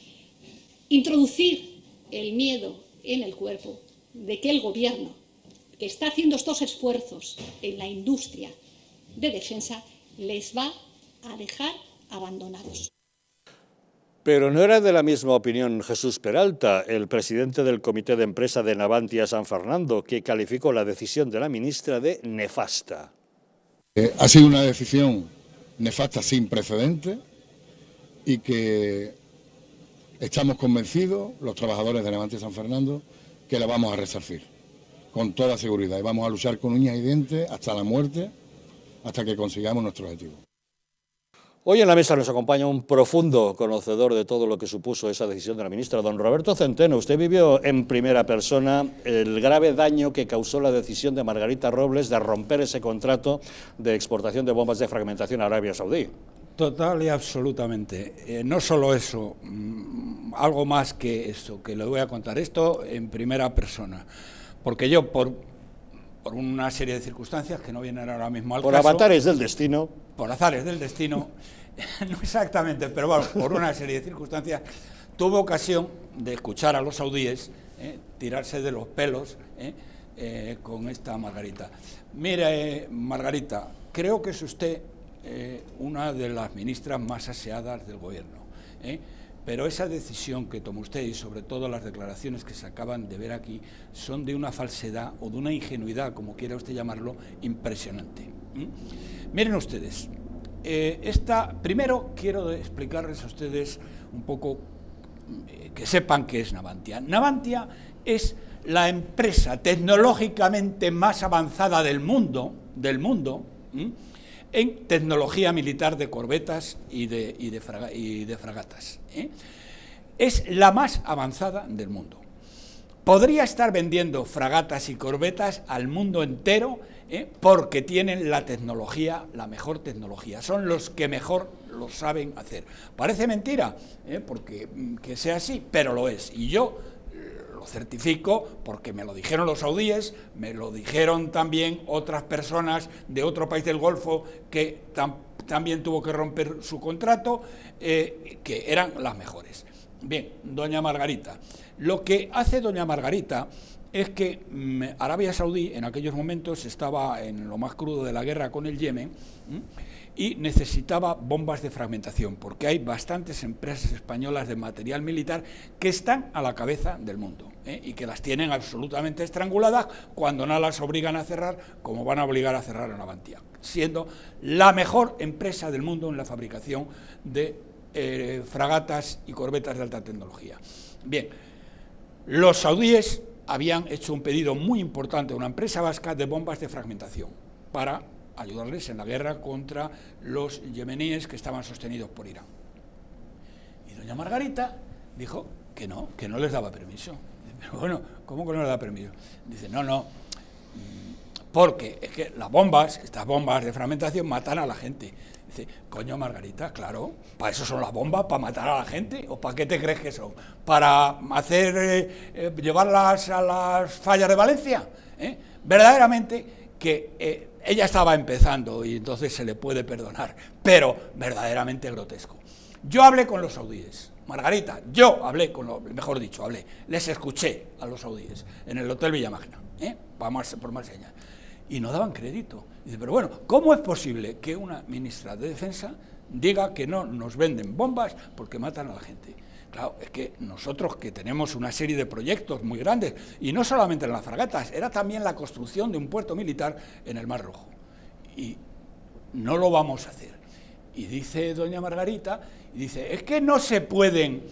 introducir el miedo en el cuerpo de que el gobierno, que está haciendo estos esfuerzos en la industria de defensa, les va a dejar abandonados. Pero no era de la misma opinión Jesús Peralta, el presidente del Comité de Empresa de Navantia San Fernando, que calificó la decisión de la ministra de nefasta. Ha sido una decisión nefasta sin precedentes y que estamos convencidos, los trabajadores de Navantia San Fernando, que la vamos a resarcir con toda seguridad y vamos a luchar con uñas y dientes hasta la muerte, hasta que consigamos nuestro objetivo. Hoy en la mesa nos acompaña un profundo conocedor de todo lo que supuso esa decisión de la ministra, don Roberto Centeno. Usted vivió en primera persona el grave daño que causó la decisión de Margarita Robles de romper ese contrato de exportación de bombas de fragmentación a Arabia Saudí. Total y absolutamente. No solo eso, algo más que eso, que le voy a contar esto en primera persona. Porque yo, por una serie de circunstancias que no vienen ahora mismo al caso... Por avatares del destino. Por azares del destino, no exactamente, pero bueno, por una serie de circunstancias, tuve ocasión de escuchar a los saudíes tirarse de los pelos con esta Margarita. Mire, Margarita, creo que es usted una de las ministras más aseadas del gobierno, pero esa decisión que tomó usted y sobre todo las declaraciones que se acaban de ver aquí son de una falsedad o de una ingenuidad, como quiera usted llamarlo, impresionante. Miren ustedes, primero quiero explicarles a ustedes un poco, que sepan qué es Navantia. Navantia es la empresa tecnológicamente más avanzada del mundo, en tecnología militar de corbetas y de fragatas. Es la más avanzada del mundo. Podría estar vendiendo fragatas y corbetas al mundo entero porque tienen la tecnología, la mejor tecnología. Son los que mejor lo saben hacer. Parece mentira, porque que sea así, pero lo es. Y yo lo certifico porque me lo dijeron los saudíes, me lo dijeron también otras personas de otro país del Golfo que también tuvo que romper su contrato, que eran las mejores. Bien, doña Margarita, lo que hace doña Margarita es que Arabia Saudí en aquellos momentos estaba en lo más crudo de la guerra con el Yemen y necesitaba bombas de fragmentación, porque hay bastantes empresas españolas de material militar que están a la cabeza del mundo, y que las tienen absolutamente estranguladas cuando no las obligan a cerrar, como van a obligar a cerrar a Navantia, siendo la mejor empresa del mundo en la fabricación de fragatas y corbetas de alta tecnología. Bien, los saudíes habían hecho un pedido muy importante a una empresa vasca de bombas de fragmentación para ayudarles en la guerra contra los yemeníes que estaban sostenidos por Irán. Y doña Margarita dijo que no les daba permiso. Pero bueno, ¿cómo que no les da permiso? Dice, no, porque es que estas bombas de fragmentación matan a la gente. Dice, coño Margarita, claro, ¿para eso son las bombas? ¿Para matar a la gente? ¿O para qué te crees que son? ¿Para llevarlas a las fallas de Valencia? Verdaderamente que ella estaba empezando y entonces se le puede perdonar, pero verdaderamente grotesco. Yo hablé con los saudíes, Margarita, les escuché a los saudíes en el Hotel Villamagna, por Marsella, y no daban crédito. Dice, pero bueno, ¿cómo es posible que una ministra de Defensa diga que no nos venden bombas porque matan a la gente? Claro, es que nosotros que tenemos una serie de proyectos muy grandes, y no solamente en las fragatas, era también la construcción de un puerto militar en el Mar Rojo, y no lo vamos a hacer. Y dice doña Margarita, es que no se pueden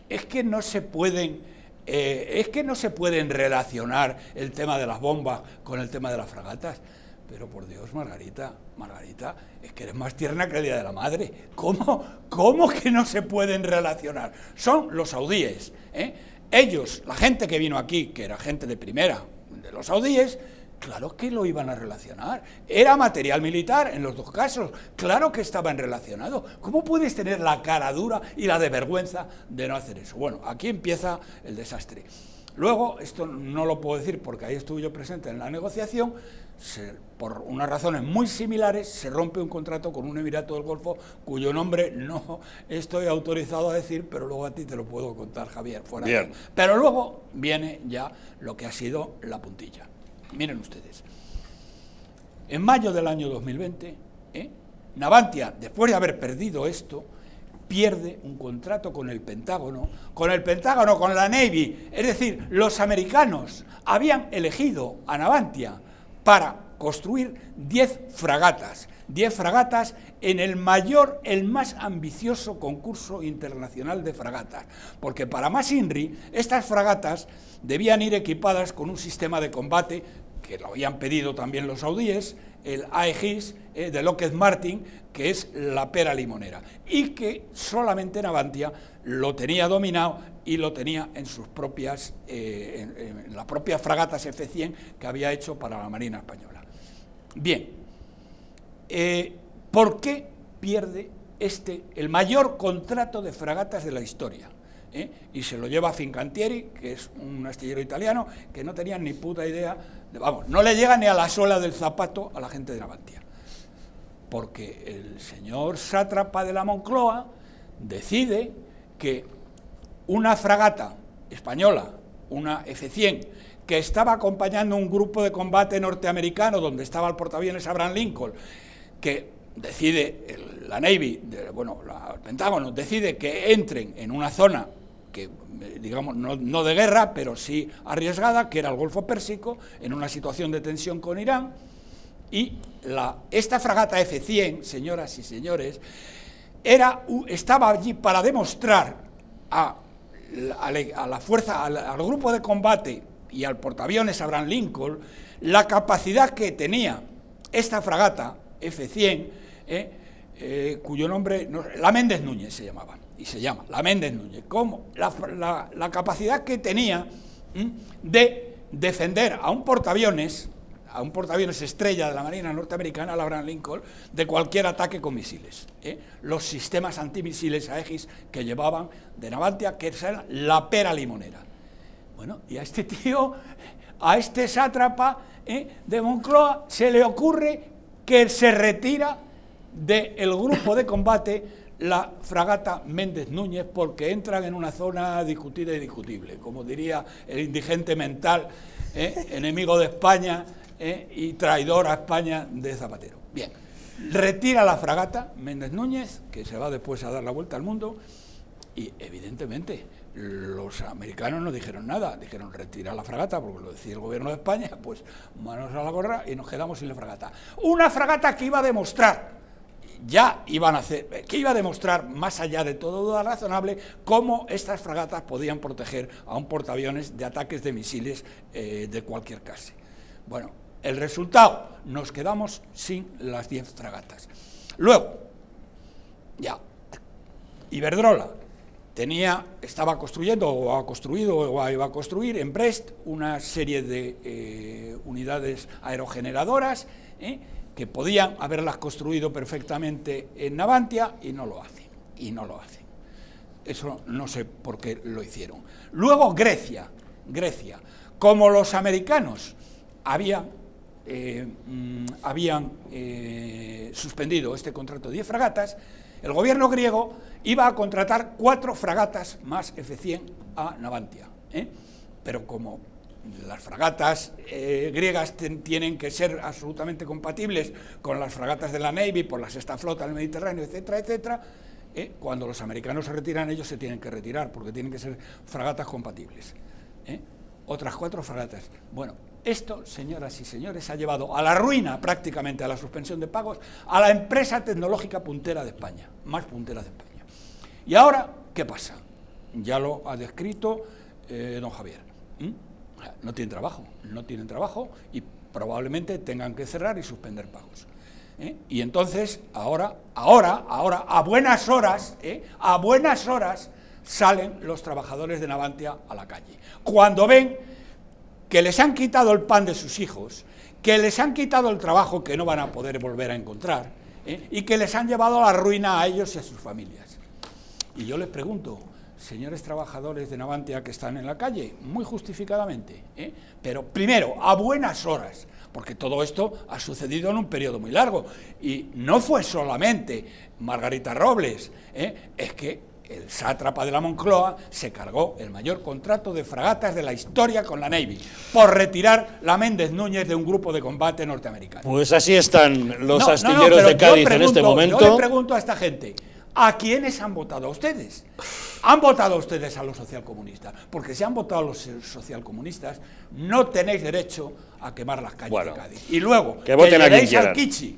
relacionar el tema de las bombas con el tema de las fragatas. Pero por Dios, Margarita, es que eres más tierna que el Día de la Madre. ¿Cómo que no se pueden relacionar? Son los saudíes, ellos, la gente que vino aquí, que era gente de primera de los saudíes, claro que lo iban a relacionar. Era material militar en los dos casos, claro que estaban relacionados. ¿Cómo puedes tener la cara dura y la de vergüenza de no hacer eso? Bueno, aquí empieza el desastre. Luego, esto no lo puedo decir porque ahí estuve yo presente en la negociación, por unas razones muy similares se rompe un contrato con un Emirato del Golfo cuyo nombre no estoy autorizado a decir, pero luego a ti te lo puedo contar, Javier, fuera de él. Pero luego viene ya lo que ha sido la puntilla. Miren ustedes, en mayo del año 2020, Navantia, después de haber perdido esto, pierde un contrato con el Pentágono, con la Navy, es decir, los americanos habían elegido a Navantia para construir 10 fragatas en el más ambicioso concurso internacional de fragatas, porque para más INRI, estas fragatas debían ir equipadas con un sistema de combate, que lo habían pedido también los saudíes, el Aegis de Lockheed Martin, que es la pera limonera, y que solamente Navantia lo tenía dominado y lo tenía en sus propias, en las propias fragatas F-100 que había hecho para la Marina Española. Bien, ¿por qué pierde el mayor contrato de fragatas de la historia? Y se lo lleva Fincantieri, que es un astillero italiano, que no tenía ni puta idea, no le llega ni a la suela del zapato a la gente de Navantia. Porque el señor sátrapa de la Moncloa decide que una fragata española, una F-100, que estaba acompañando un grupo de combate norteamericano donde estaba el portaaviones Abraham Lincoln, que decide, la Navy, el Pentágono, decide que entren en una zona que, digamos, no de guerra, pero sí arriesgada, que era el Golfo Pérsico, en una situación de tensión con Irán, y esta fragata F-100, señoras y señores, estaba allí para demostrar a la fuerza, al grupo de combate y al portaaviones Abraham Lincoln, la capacidad que tenía esta fragata F-100, cuyo nombre, la Méndez Núñez se llamaba, y se llama la Méndez Núñez, como la capacidad que tenía de defender a un portaaviones estrella de la Marina norteamericana, el Abraham Lincoln, de cualquier ataque con misiles. Los sistemas antimisiles Aegis que llevaban de Navantia, que era la pera limonera. Bueno, y a este tío, a este sátrapa de Moncloa, se le ocurre que se retira del grupo de combate la fragata Méndez Núñez, porque entran en una zona discutida y discutible, como diría el indigente mental, enemigo de España y traidor a España de Zapatero. Bien, retira la fragata Méndez Núñez, que se va después a dar la vuelta al mundo, y evidentemente los americanos no dijeron nada, dijeron retira la fragata, porque lo decía el gobierno de España, pues manos a la gorra y nos quedamos sin la fragata. Una fragata que iba a demostrar, que iba a demostrar, más allá de todo duda razonable, cómo estas fragatas podían proteger a un portaaviones de ataques de misiles de cualquier clase. Bueno, el resultado, nos quedamos sin las 10 fragatas. Luego, ya, Iberdrola estaba construyendo, o ha construido, o iba a construir en Brest una serie de unidades aerogeneradoras, que podían haberlas construido perfectamente en Navantia, y no lo hacen, Eso no sé por qué lo hicieron. Luego Grecia, como los americanos habían suspendido este contrato de 10 fragatas, el gobierno griego iba a contratar 4 fragatas más F-100 a Navantia, pero como las fragatas griegas tienen que ser absolutamente compatibles con las fragatas de la Navy por la sexta flota del Mediterráneo, etcétera, etcétera, cuando los americanos se retiran, ellos se tienen que retirar, porque tienen que ser fragatas compatibles. Otras 4 fragatas. Bueno, esto, señoras y señores, ha llevado a la ruina, prácticamente a la suspensión de pagos, a la empresa tecnológica puntera de España, más puntera de España. Y ahora, ¿qué pasa? Ya lo ha descrito don Javier. No tienen trabajo y probablemente tengan que cerrar y suspender pagos. Y entonces, ahora, a buenas horas, salen los trabajadores de Navantia a la calle. Cuando ven que les han quitado el pan de sus hijos, que les han quitado el trabajo que no van a poder volver a encontrar, y que les han llevado a la ruina a ellos y a sus familias. Y yo les pregunto, señores trabajadores de Navantia que están en la calle, muy justificadamente, pero primero, a buenas horas, porque todo esto ha sucedido en un periodo muy largo, y no fue solamente Margarita Robles, es que el sátrapa de la Moncloa se cargó el mayor contrato de fragatas de la historia con la Navy, por retirar la Méndez Núñez de un grupo de combate norteamericano. Pues así están los astilleros de Cádiz en este momento. Yo le pregunto a esta gente, ¿a quiénes han votado a ustedes? ¿Han votado a ustedes a los socialcomunistas? Porque si han votado a los socialcomunistas, no tenéis derecho a quemar las calles de Cádiz. Y luego, que voten a quien queréis al Kichi,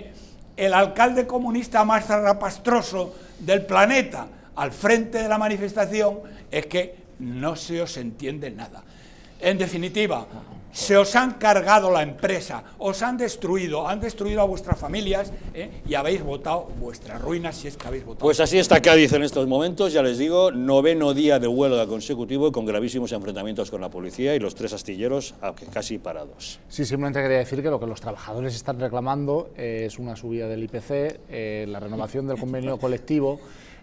el alcalde comunista más zarrapastroso del planeta, al frente de la manifestación, es que no se os entiende nada. En definitiva, se os han cargado la empresa, os han destruido a vuestras familias, y habéis votado vuestras ruinas, si es que habéis votado. Pues así está Cádiz en estos momentos, ya les digo, 9º día de huelga consecutivo y con gravísimos enfrentamientos con la policía y los 3 astilleros casi parados. Sí, simplemente quería decir que lo que los trabajadores están reclamando es una subida del IPC, la renovación del convenio colectivo,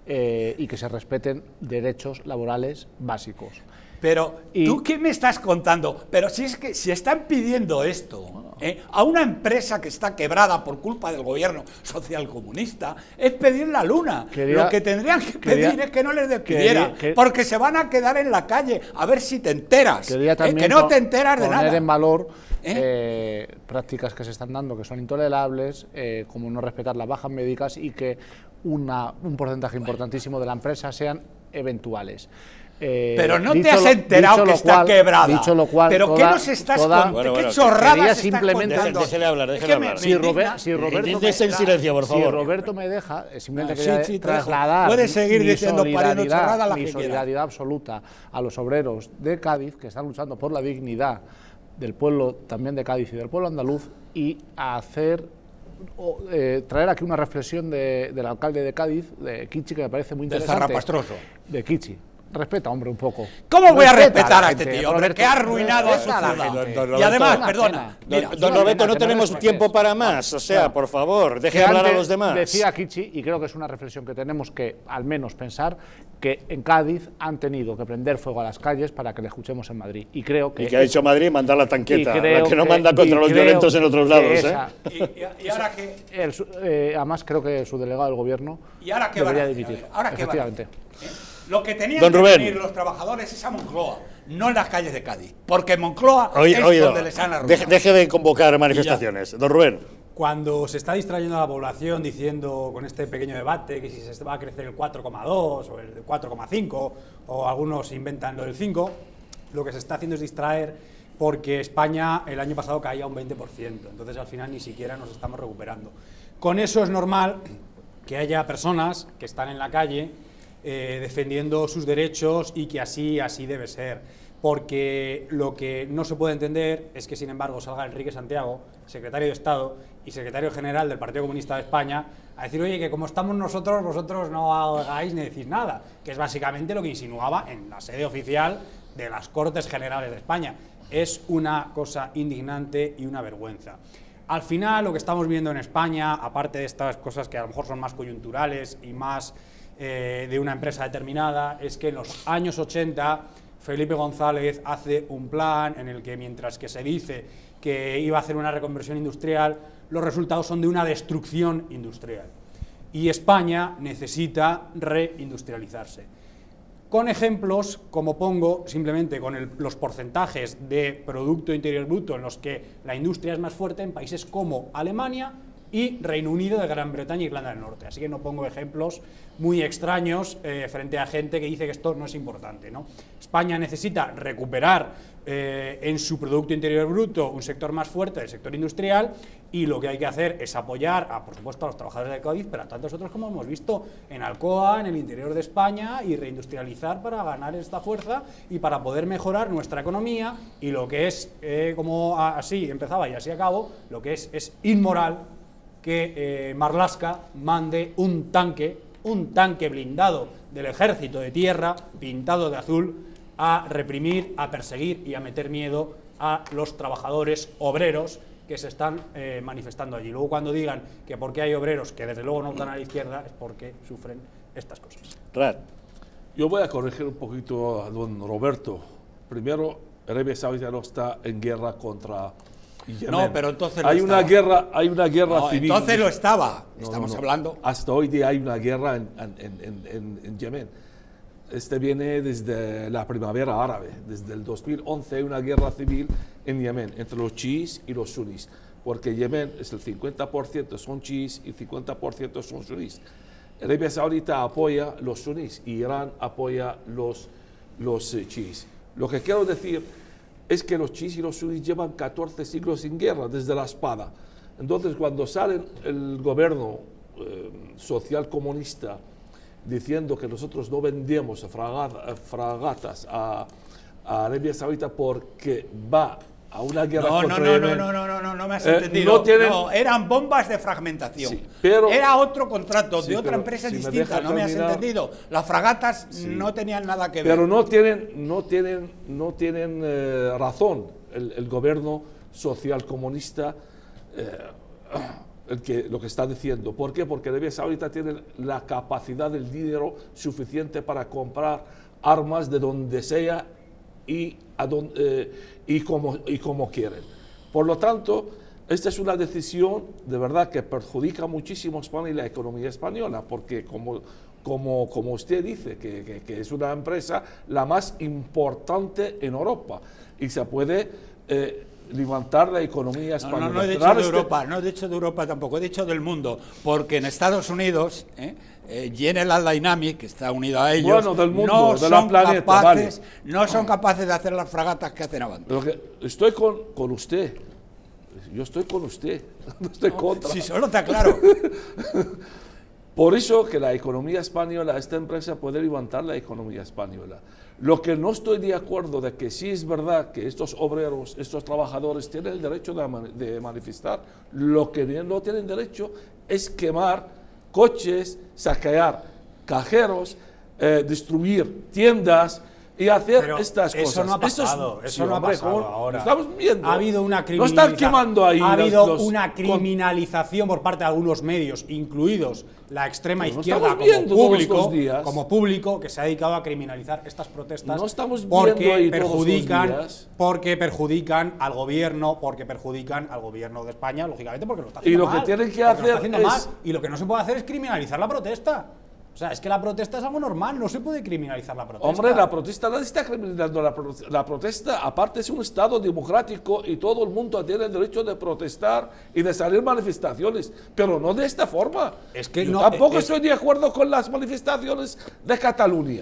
y que se respeten derechos laborales básicos. Pero, ¿tú qué me estás contando? Pero si es que si están pidiendo esto a una empresa que está quebrada por culpa del gobierno socialcomunista, es pedir la luna. Lo que tendrían que pedir es que no les despidieran, porque se van a quedar en la calle, a ver si te enteras. Que no te enteras de nada. Poner en valor prácticas que se están dando que son intolerables, como no respetar las bajas médicas y que un porcentaje importantísimo de la empresa sean eventuales. Pero no te has enterado que está quebrada. Dicho lo cual, pero ¿qué nos estás contando? ¿Qué chorradas estás contando? Déjale hablar. Si Roberto me deja, simplemente quería trasladar puedes seguir diciendo mi solidaridad absoluta a los obreros de Cádiz que están luchando por la dignidad del pueblo también de Cádiz y del pueblo andaluz, y a traer aquí una reflexión del alcalde de Cádiz, de Kichi, que me parece muy interesante. De zarrapastroso. De Kichi. Respeta, hombre, un poco. ¿Cómo voy a respetar a este tío, hombre, que ha arruinado a su ciudad? Y además, perdona, don Roberto, no tenemos tiempo para más, o sea, por favor, deje hablar a los demás. Decía Kichi, y creo que es una reflexión que tenemos que, al menos, pensar, que en Cádiz han tenido que prender fuego a las calles para que le escuchemos en Madrid. Y creo que... ¿Y qué ha hecho Madrid? Mandar la tanqueta, la que no manda contra los violentos en otros lados, ¿Y ahora qué? Además, creo que su delegado del gobierno debería dimitir. ¿Ahora qué? Efectivamente. Lo que tenían que venir los trabajadores es a Moncloa, no en las calles de Cádiz, porque Moncloa es donde les han arruinado. Deje de convocar manifestaciones. Don Rubén. cuando se está distrayendo a la población diciendo con este pequeño debate que si se va a crecer el 4,2 o el 4,5 o algunos inventan lo del 5, lo que se está haciendo es distraer porque España el año pasado caía un 20%, entonces al final ni siquiera nos estamos recuperando. Con eso es normal que haya personas que están en la calle defendiendo sus derechos y que así debe ser. Porque lo que no se puede entender es que, sin embargo, salga Enrique Santiago, secretario de Estado y secretario general del Partido Comunista de España, a decir, oye, que como estamos nosotros, vosotros no hagáis ni decís nada, que es básicamente lo que insinuaba en la sede oficial de las Cortes Generales de España. Es una cosa indignante y una vergüenza. Al final, lo que estamos viendo en España, aparte de estas cosas que a lo mejor son más coyunturales y más de una empresa determinada, es que en los años 80... Felipe González hace un plan en el que, mientras que se dice que iba a hacer una reconversión industrial, los resultados son de una destrucción industrial. Y España necesita reindustrializarse. Con ejemplos, como pongo, simplemente con los porcentajes de Producto Interior Bruto en los que la industria es más fuerte en países como Alemania y Reino Unido, de Gran Bretaña y Irlanda del Norte. Así que no pongo ejemplos muy extraños frente a gente que dice que esto no es importante, ¿no? España necesita recuperar en su Producto Interior Bruto un sector más fuerte, el sector industrial, y lo que hay que hacer es apoyar, por supuesto, a los trabajadores de Cádiz, pero a tantos otros como hemos visto en Alcoa, en el interior de España, y reindustrializar para ganar esta fuerza y para poder mejorar nuestra economía, y lo que es, como así empezaba y así acabo, lo que es inmoral que Marlaska mande un tanque blindado del ejército de tierra, pintado de azul, a reprimir, a perseguir y a meter miedo a los trabajadores obreros que se están manifestando allí. Luego, cuando digan que por qué hay obreros que desde luego no están a la izquierda, es porque sufren estas cosas. Yo voy a corregir un poquito a don Roberto. Primero, Arabia Saudita no está en guerra contra Yemen. No, pero entonces hay una guerra civil. Entonces lo estaba. Estamos hablando. Hasta hoy día hay una guerra en Yemen. Viene desde la primavera árabe. Desde el 2011 hay una guerra civil en Yemen entre los chiíes y los sunís. Porque Yemen es el 50% son chiíes y 50% son sunís. Arabia Saudita apoya los sunís y Irán apoya los chiíes. Lo que quiero decir es que los chiíes y los sunís llevan 14 siglos sin guerra, desde la espada. Entonces, cuando sale el gobierno social comunista diciendo que nosotros no vendemos fragatas a Arabia Saudita porque va a una guerra contra Yemen. No me has entendido. No, eran bombas de fragmentación. Sí, pero era otro contrato de otra empresa distinta. No me has entendido. Las fragatas no tenían nada que ver. Pero no tienen razón el gobierno social comunista lo que está diciendo. ¿Por qué? Porque Arabia Saudita tiene la capacidad del dinero suficiente para comprar armas de donde sea y como quieren. Por lo tanto, esta es una decisión de verdad que perjudica muchísimo a España y la economía española, porque como usted dice, que es una empresa la más importante en Europa y se puede levantar la economía española. No he dicho de Europa, no he dicho de Europa tampoco, he dicho del mundo, porque en Estados Unidos General Dynamics, que está unido a ellos, bueno, del mundo, no son capaces de hacer las fragatas que hacen Avanti. Estoy con usted, yo estoy con usted, no estoy contra. Si solo está claro. Por eso que la economía española, esta empresa puede levantar la economía española. Lo que no estoy de acuerdo de que sí es verdad que estos obreros, estos trabajadores tienen el derecho de manifestar, lo que no tienen derecho es quemar coches, saquear cajeros, destruir tiendas y hacer estas cosas. Eso no ha pasado, eso no ha pasado ahora. Estamos viendo. Ha habido una criminalización por parte de algunos medios, incluidos la extrema izquierda como público, que se ha dedicado a criminalizar estas protestas porque perjudican al gobierno, de España, lógicamente, porque lo está haciendo mal. Y lo que tienen que hacer y lo que no se puede hacer es criminalizar la protesta. O sea, es que la protesta es algo normal, no se puede criminalizar la protesta. Hombre, la protesta nadie está criminalizando. La protesta, aparte, es un Estado democrático y todo el mundo tiene el derecho de protestar y de salir manifestaciones, pero no de esta forma. Es que yo no, tampoco estoy de acuerdo con las manifestaciones de Cataluña.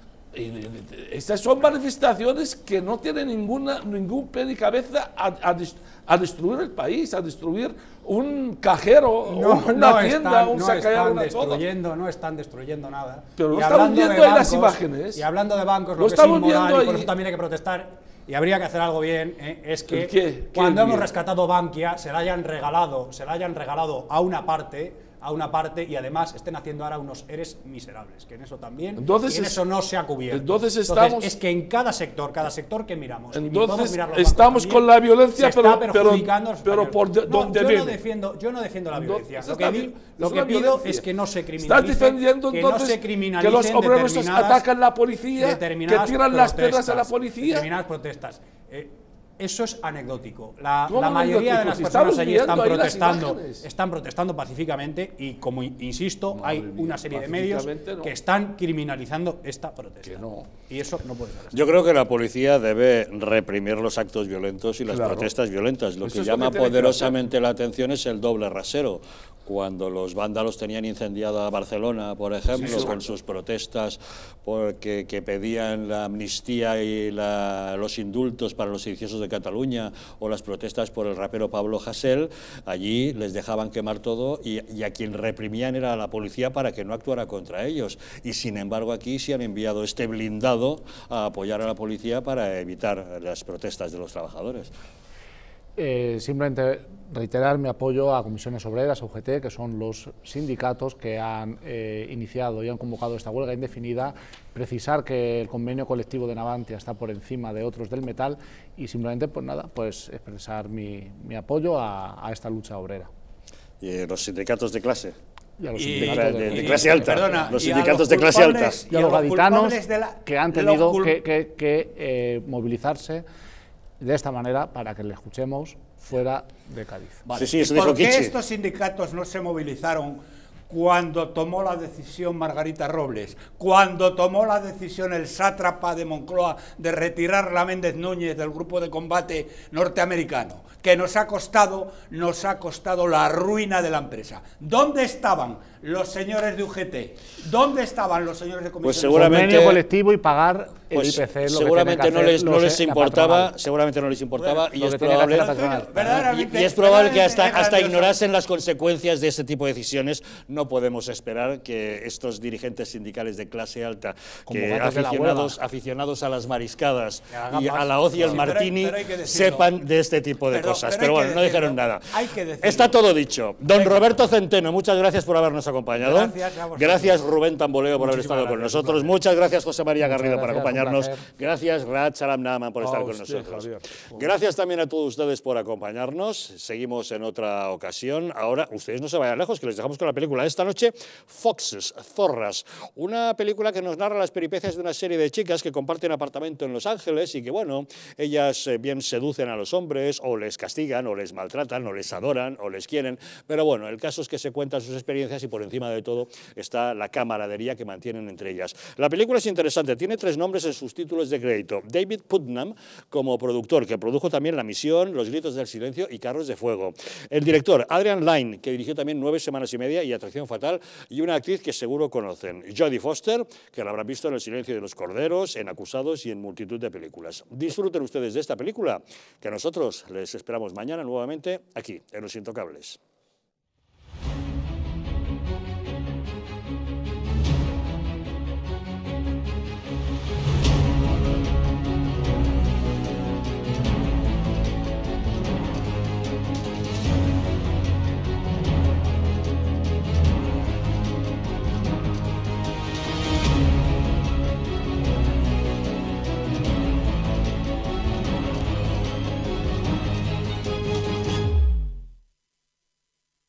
Estas son manifestaciones que no tienen ningún pie ni cabeza a destruir el país, a destruir un cajero, una tienda, un saquear una todo. No están destruyendo nada. Pero no estamos viendo ahí las imágenes. Y hablando de bancos, lo que es inmoral y por eso también hay que protestar, y habría que hacer algo bien, es que cuando hemos rescatado Bankia se la hayan regalado a una parte y además estén haciendo ahora unos eres miserables, que en eso también, entonces, y en eso no se ha cubierto. Entonces es que en cada sector que miramos, entonces estamos con la violencia, pero por donde viene. Yo no defiendo la violencia. Lo que pido es que no se criminalicen. Estás defendiendo entonces que los obreros atacan la policía, que tiran las piedras a la policía. Determinadas protestas. Eso es anecdótico. La mayoría de las personas allí están protestando pacíficamente y, como insisto, hay una serie de medios que están criminalizando esta protesta. Y eso no puede ser así. Yo creo que la policía debe reprimir los actos violentos y las protestas violentas. Lo que llama poderosamente la atención es el doble rasero. Cuando los vándalos tenían incendiada Barcelona, por ejemplo, con sus protestas que pedían la amnistía y los indultos para los sediciosos de Cataluña, o las protestas por el rapero Pablo Hasél, allí les dejaban quemar todo y a quien reprimían era a la policía para que no actuara contra ellos. Y sin embargo aquí sí han enviado este blindado a apoyar a la policía para evitar las protestas de los trabajadores. Simplemente reiterar mi apoyo a Comisiones Obreras, a UGT, que son los sindicatos que han iniciado y han convocado esta huelga indefinida, precisar que el convenio colectivo de Navantia está por encima de otros del metal y simplemente, pues nada, pues expresar mi apoyo a esta lucha obrera. ¿Y los sindicatos de clase? Y a los sindicatos de clase alta. Perdona, los sindicatos de clase alta. Y a los gaditanos que han tenido que movilizarse de esta manera para que le escuchemos fuera de Cádiz. Vale. Sí, eso dijo ¿Por qué Kichi? estos sindicatos no se movilizaron cuando tomó la decisión Margarita Robles, cuando tomó la decisión el sátrapa de Moncloa de retirar a Méndez Núñez del grupo de combate norteamericano, que nos ha costado la ruina de la empresa? ¿Dónde estaban los señores de UGT? ¿Dónde estaban los señores de Comisiones? Pues seguramente convenio colectivo y pagar el IPC. Seguramente no les importaba, y es probable que hasta ignorasen las consecuencias de este tipo de decisiones. No podemos esperar que estos dirigentes sindicales de clase alta, que aficionados a las mariscadas y a la hoz y el martini, sepan de este tipo de cosas. Pero bueno, no dijeron nada. Está todo dicho. Don Roberto Centeno, muchas gracias por habernos acompañado. Gracias Rubén Tamboleo por haber estado con nosotros. Muchas gracias José María Garrido por acompañarnos. Gracias Rad Salam Naaman por estar con nosotros. Gracias también a todos ustedes por acompañarnos. Seguimos en otra ocasión. Ahora, ustedes no se vayan lejos, que les dejamos con la película esta noche, Foxes, Zorras, una película que nos narra las peripecias de una serie de chicas que comparten apartamento en Los Ángeles y que, bueno, ellas bien seducen a los hombres, o les castigan, o les maltratan, o les adoran, o les quieren, pero bueno, el caso es que se cuentan sus experiencias y por encima de todo está la camaradería que mantienen entre ellas. La película es interesante, tiene 3 nombres en sus títulos de crédito. David Putnam como productor, que produjo también La Misión, Los Gritos del Silencio y Carros de Fuego. El director, Adrian Lyne, que dirigió también 9 semanas y media y Atracción Fatal, y una actriz que seguro conocen, Jodie Foster, que la habrán visto en El Silencio de los Corderos, en Acusados y en multitud de películas. Disfruten ustedes de esta película, que nosotros les esperamos mañana nuevamente aquí, en Los Intocables.